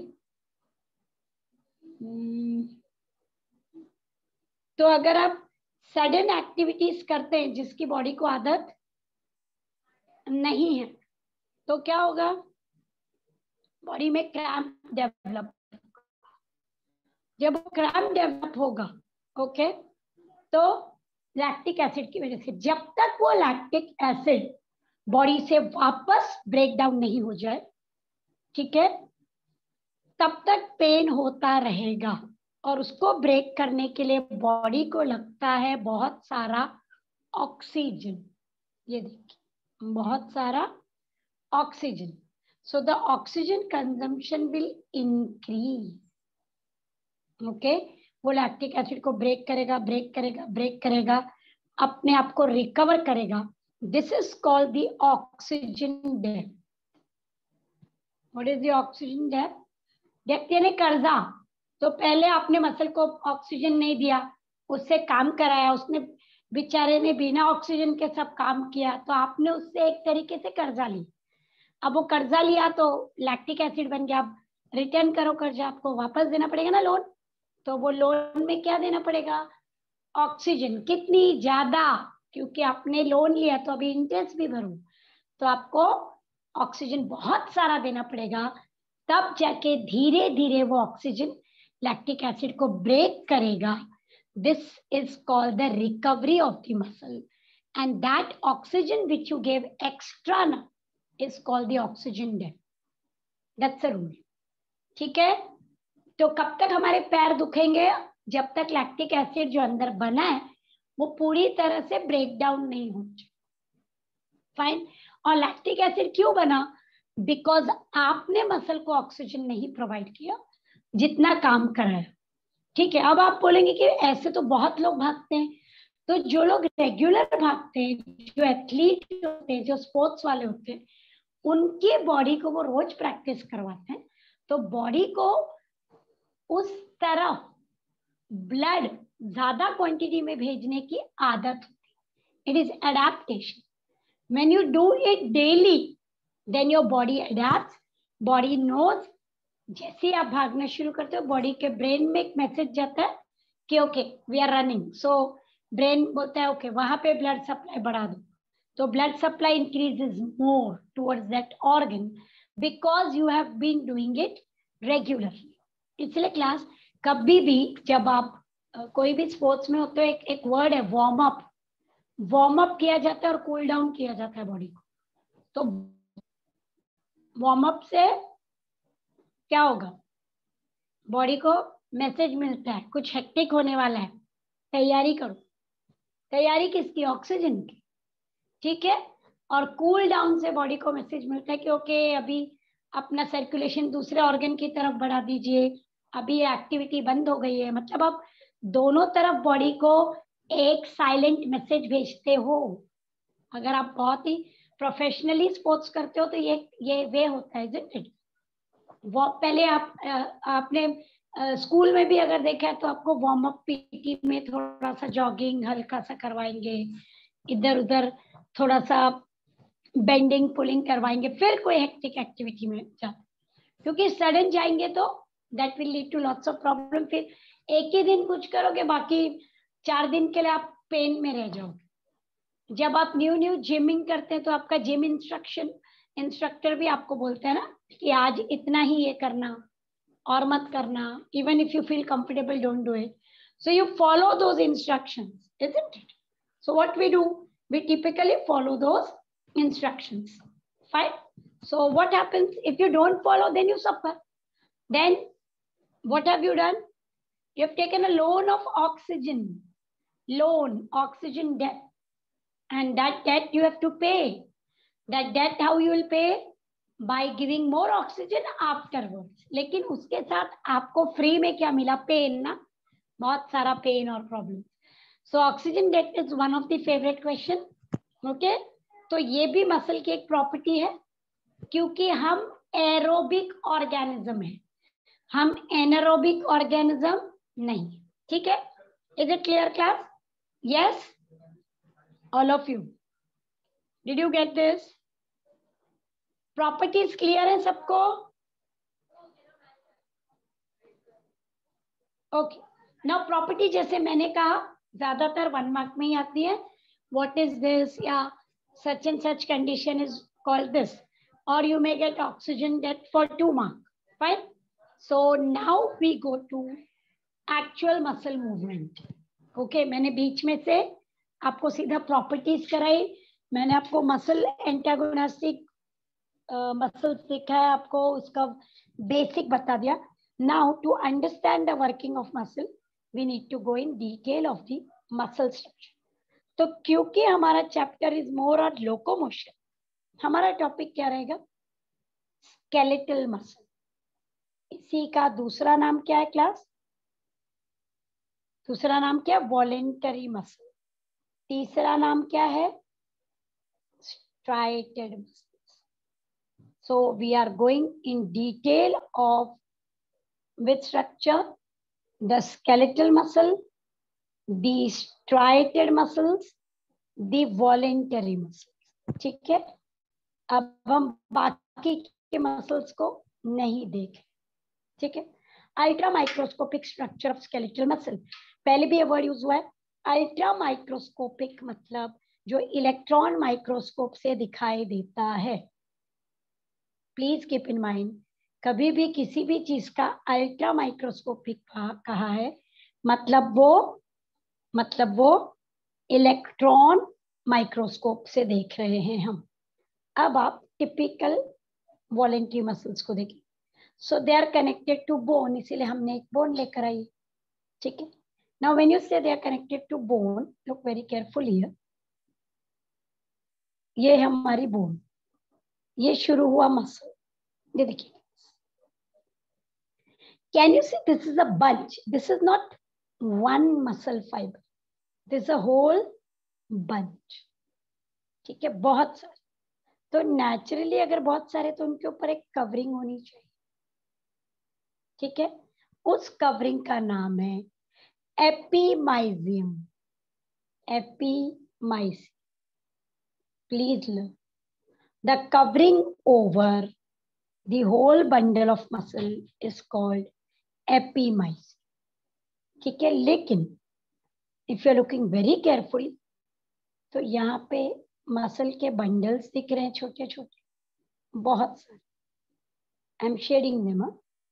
तो अगर आप सडन एक्टिविटीज करते हैं जिसकी बॉडी को आदत नहीं है तो क्या होगा, बॉडी में क्रैम्प डेवलप, जब क्रैम्प डेवलप होगा, ओके, तो लैक्टिक एसिड की वजह से, जब तक वो लैक्टिक एसिड बॉडी से वापस ब्रेक डाउन नहीं हो जाए, ठीक है, तब तक पेन होता रहेगा, और उसको ब्रेक करने के लिए बॉडी को लगता है बहुत सारा ऑक्सीजन, ये देखिए बहुत सारा oxygen, so the oxygen consumption will increase, okay, वो लैक्टिक एसिड को ब्रेक करेगा, ब्रेक करेगा, ब्रेक करेगा, अपने आप को रिकवर करेगा। This is called the oxygen depth. What is the oxygen depth? Depth यानी कर्जा। तो पहले आपने मसल को ऑक्सीजन नहीं दिया, उससे काम कराया, उसने बेचारे ने बिना ऑक्सीजन के सब काम किया, तो आपने उससे एक तरीके से कर्जा ली। अब वो कर्जा लिया तो लैक्टिक एसिड बन गया, अब रिटर्न करो कर्जा, आपको वापस देना पड़ेगा ना लोन, तो वो लोन में क्या देना पड़ेगा, ऑक्सीजन, कितनी ज्यादा, क्योंकि आपने लोन लिया तो अभी इंटरेस्ट भी भरो, तो आपको ऑक्सीजन बहुत सारा देना पड़ेगा, तब जाके धीरे धीरे वो ऑक्सीजन लैक्टिक एसिड को ब्रेक करेगा। This is called the recovery of the muscle, and that oxygen which you gave extra ना is called the oxygen depth. That's a rule, ठीक है। तो कब तक हमारे पैर दुखेंगे? जब तक लैक्टिक एसिड जो अंदर बना है वो पूरी तरह से ब्रेक डाउन नहीं हो जाए। फाइन। और लैक्टिक एसिड क्यों बना? बिकॉज आपने मसल को ऑक्सीजन नहीं प्रोवाइड किया जितना काम कराया। ठीक है, अब आप बोलेंगे कि ऐसे तो बहुत लोग भागते हैं। तो जो लोग रेगुलर भागते हैं, जो एथलीट होते हैं, जो स्पोर्ट्स वाले होते हैं, उनकी बॉडी को वो रोज प्रैक्टिस करवाते हैं, तो बॉडी को उस तरफ ब्लड ज्यादा क्वांटिटी में भेजने की आदत होती है। It is adaptation. When you do it daily then your body adapts, body knows. जैसे ही आप भागना शुरू करते हो बॉडी के ब्रेन में एक मैसेज जाता है कि okay we are running, so brain बोलता है ओके वहां पे ब्लड सप्लाई बढ़ा दो, तो blood supply increases more towards that organ because you have been doing it regularly. इसलिए क्लास कभी भी जब आप कोई भी स्पोर्ट्स में होते हो, एक वर्ड है वार्म अप। वार्म अप किया जाता है और कूल डाउन किया जाता है बॉडी को। तो वार्म अप से क्या होगा? बॉडी को मैसेज मिलता है कुछ हेक्टिक होने वाला है, तैयारी करो। तैयारी किसकी? ऑक्सीजन की। ठीक है। और कूल डाउन से बॉडी को मैसेज मिलता है कि ओके अभी अपना सर्कुलेशन दूसरे ऑर्गन की तरफ बढ़ा दीजिए, अभी ये एक्टिविटी बंद हो गई है। मतलब आप दोनों तरफ बॉडी को एक साइलेंट मैसेज भेजते हो। अगर आप बहुत ही प्रोफेशनली स्पोर्ट्स करते हो तो ये वे होता है, isn't it? वो पहले आपने स्कूल में भी अगर देखा है तो आपको वार्म अप पीटी में थोड़ा सा जॉगिंग हल्का सा करवाएंगे, इधर उधर थोड़ा सा बेंडिंग पुलिंग करवाएंगे, फिर कोई हेक्टिक एक्टिविटी में जाते। क्योंकि सडन जाएंगे तो that will lead to lots of problem. फिर एक ही दिन कुछ करोगे, बाकी 4 दिन के लिए आप पेन में रह जाओगे। जब आप न्यू जिमिंग करते हैं तो आपका जिम इंस्ट्रक्टर भी आपको बोलते हैं ना कि आज इतना ही ये करना और मत करना, even if you feel comfortable don't do it. So you follow those instructions, isn't it? So what we do, we typically follow those instructions. Fine. So what happens if you don't follow? Then you suffer. Then what have you done? You have taken a loan of oxygen, oxygen debt, and that debt you have to pay. That debt how you will pay? By giving more oxygen afterwards. लेकिन उसके साथ आपको free में क्या मिला? Pen ना, बहुत सारा पेन और problem. So oxygen debt is one of the favourite question. Okay, तो ये भी मसल की एक प्रॉपर्टी है, क्योंकि हम एरोबिक ऑर्गेनिज्म है, हम एनारोबिक ऑर्गेनिज्म नहीं। ठीक है, is it clear class? Yes, all of you, did you get this? Properties clear है सबको? ओके, नाउ प्रॉपर्टी जैसे मैंने कहा ज्यादातर 1 मार्क में ही आती है। व्हाट इज दिस, या such and such condition is called this, और you may get oxygen debt for 2 mark. Fine. So now we go to actual muscle movement. Okay, मैंने बीच में से आपको सीधा प्रॉपर्टीज कराई, मैंने आपको मसल एंटागोनिस्टिक मसल सिखाया, आपको उसका बेसिक बता दिया। Now to understand the working of muscle we need to go in detail of the muscle structure. तो क्योंकि हमारा chapter is more on locomotion, हमारा टॉपिक क्या रहेगा? Skeletal muscle. इसी का दूसरा नाम क्या है क्लास? दूसरा नाम क्या? Voluntary muscle. तीसरा नाम क्या है? Striated muscle. So we are going in detail of which structure? The skeletal muscle, the striated muscles, the voluntary muscles. ठीक है, अब हम बाकी के मसल्स को नहीं देखें। ठीक है, ultra microscopic structure of skeletal muscle, पहले भी ये वर्ड यूज हुआ है। अल्ट्रा माइक्रोस्कोपिक मतलब जो इलेक्ट्रॉन माइक्रोस्कोप से दिखाई देता है। प्लीज कीप इन माइंड, कभी भी किसी भी चीज का अल्ट्रा माइक्रोस्कोपिक कहा है मतलब वो इलेक्ट्रॉन माइक्रोस्कोप से देख रहे हैं हम। अब आप टिपिकल वॉलेंटरी मसल्स को देखिए। So they are connected to bone, इसीलिए हमने एक बोन लेकर आई, ठीक है। Now when you say they are connected to bone, look very careful here, ये है हमारी बोन, ये शुरू हुआ मसल, ये देखिए, can you see this is a bunch, this is not one muscle fibre, this a whole bunch, ठीक है, बहुत सारे। तो नेचुरली अगर बहुत सारे तो उनके ऊपर एक कवरिंग होनी चाहिए, ठीक है, उस कवरिंग का नाम है epimysium, epimysium, please learn the covering over the whole bundle of muscle is called epimysium, ठीक है। लेकिन if you are looking very carefully तो यहाँ पे मसल के बंडल्स दिख रहे हैं छोटे छोटे, बहुत सारे, I am shading them,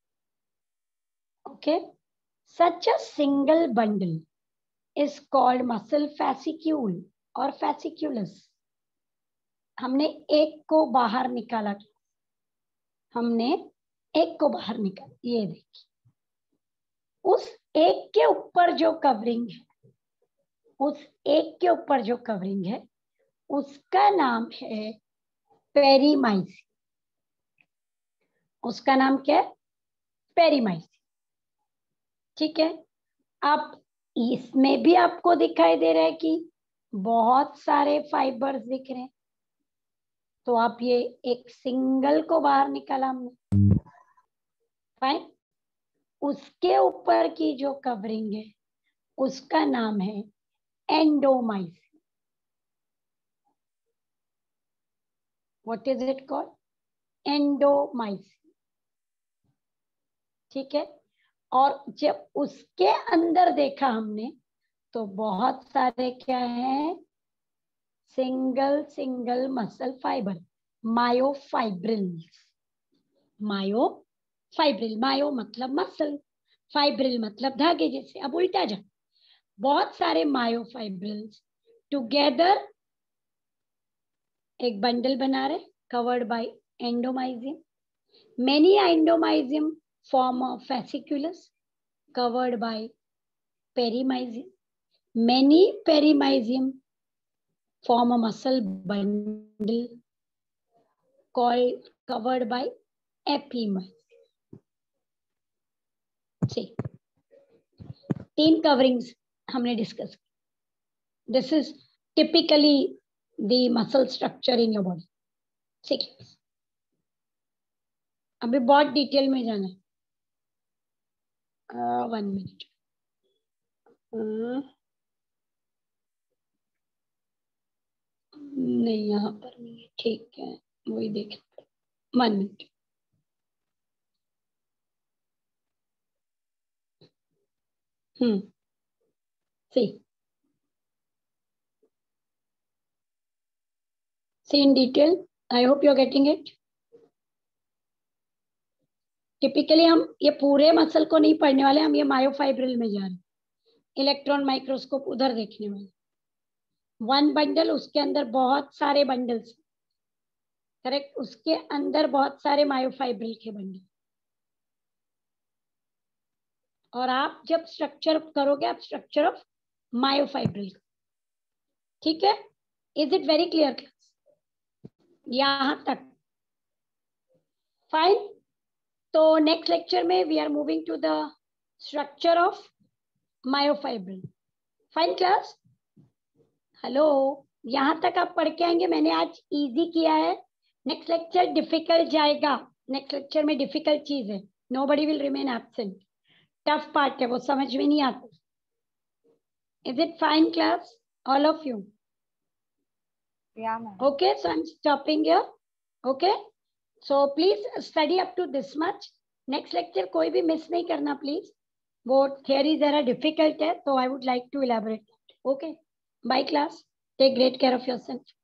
okay. such a single bundle is called muscle fascicule और fasciculus। हमने एक को बाहर निकाला, हमने एक को बाहर निकाला, ये देखिए, उस एक के ऊपर जो कवरिंग है, उस एक के ऊपर जो कवरिंग है उसका नाम है पेरीमाइसियम, उसका नाम क्या है, पेरीमाइसियम, ठीक है। अब इसमें भी आपको दिखाई दे रहा है कि बहुत सारे फाइबर्स दिख रहे हैं, तो आप ये एक सिंगल को बाहर निकाला हमने, फाइन, उसके ऊपर की जो कवरिंग है उसका नाम है endomysium. What is it called, endomysium, ठीक है। और जब उसके अंदर देखा हमने तो बहुत सारे क्या है, single single muscle fibre, myofibrils, myofibril, myo मतलब मसल, फाइब्रिल मतलब धागे जैसे, अब उल्टा जा, बहुत सारे मायोफाइब्रिल्स टुगेदर एक बंडल बना रहे, covered by endomysium, many endomysium form a fasciculus covered by perimysium, many perimysium form a muscle bundle called covered by epimysium। See, 3 coverings हमने डिस्कस की, this is typically the muscle structure in your body, ठीक है। अभी बहुत detail में जाना है, 1 minute, नहीं यहाँ पर नहीं है, ठीक है, वही देख, 1 minute, see in detail, I hope you are getting it। Typically हम ये पूरे मसल को नहीं पढ़ने वाले, हम ये मायोफाइब्रिल में जा रहे हैं, इलेक्ट्रॉन माइक्रोस्कोप उधर देखने वाले, 1 बंडल, उसके अंदर बहुत सारे बंडल्स, करेक्ट, उसके अंदर बहुत सारे मायोफाइब्रिल के बंडल, और आप जब स्ट्रक्चर करोगे आप स्ट्रक्चर ऑफ मायोफाइब्रिल, ठीक है। Is it very clear class, यहां तक फाइन। तो नेक्स्ट लेक्चर में we are moving to the structure of myofibril, fine class, hello, यहां तक आप पढ़ के आएंगे, मैंने आज इजी किया है, नेक्स्ट लेक्चर डिफिकल्ट जाएगा, नेक्स्ट लेक्चर में डिफिकल्ट चीज है, nobody will remain absent, tough part है, वो समझ में नहीं आता। Is it fine class, all of you? Yeah, ma'am. Okay, so I'm stopping here. Okay, so please study up to this much. Next lecture कोई भी मिस नहीं करना प्लीज, वो थियरी जरा डिफिकल्ट है, तो I would like to elaborate. Okay, bye class, take great care of yourself.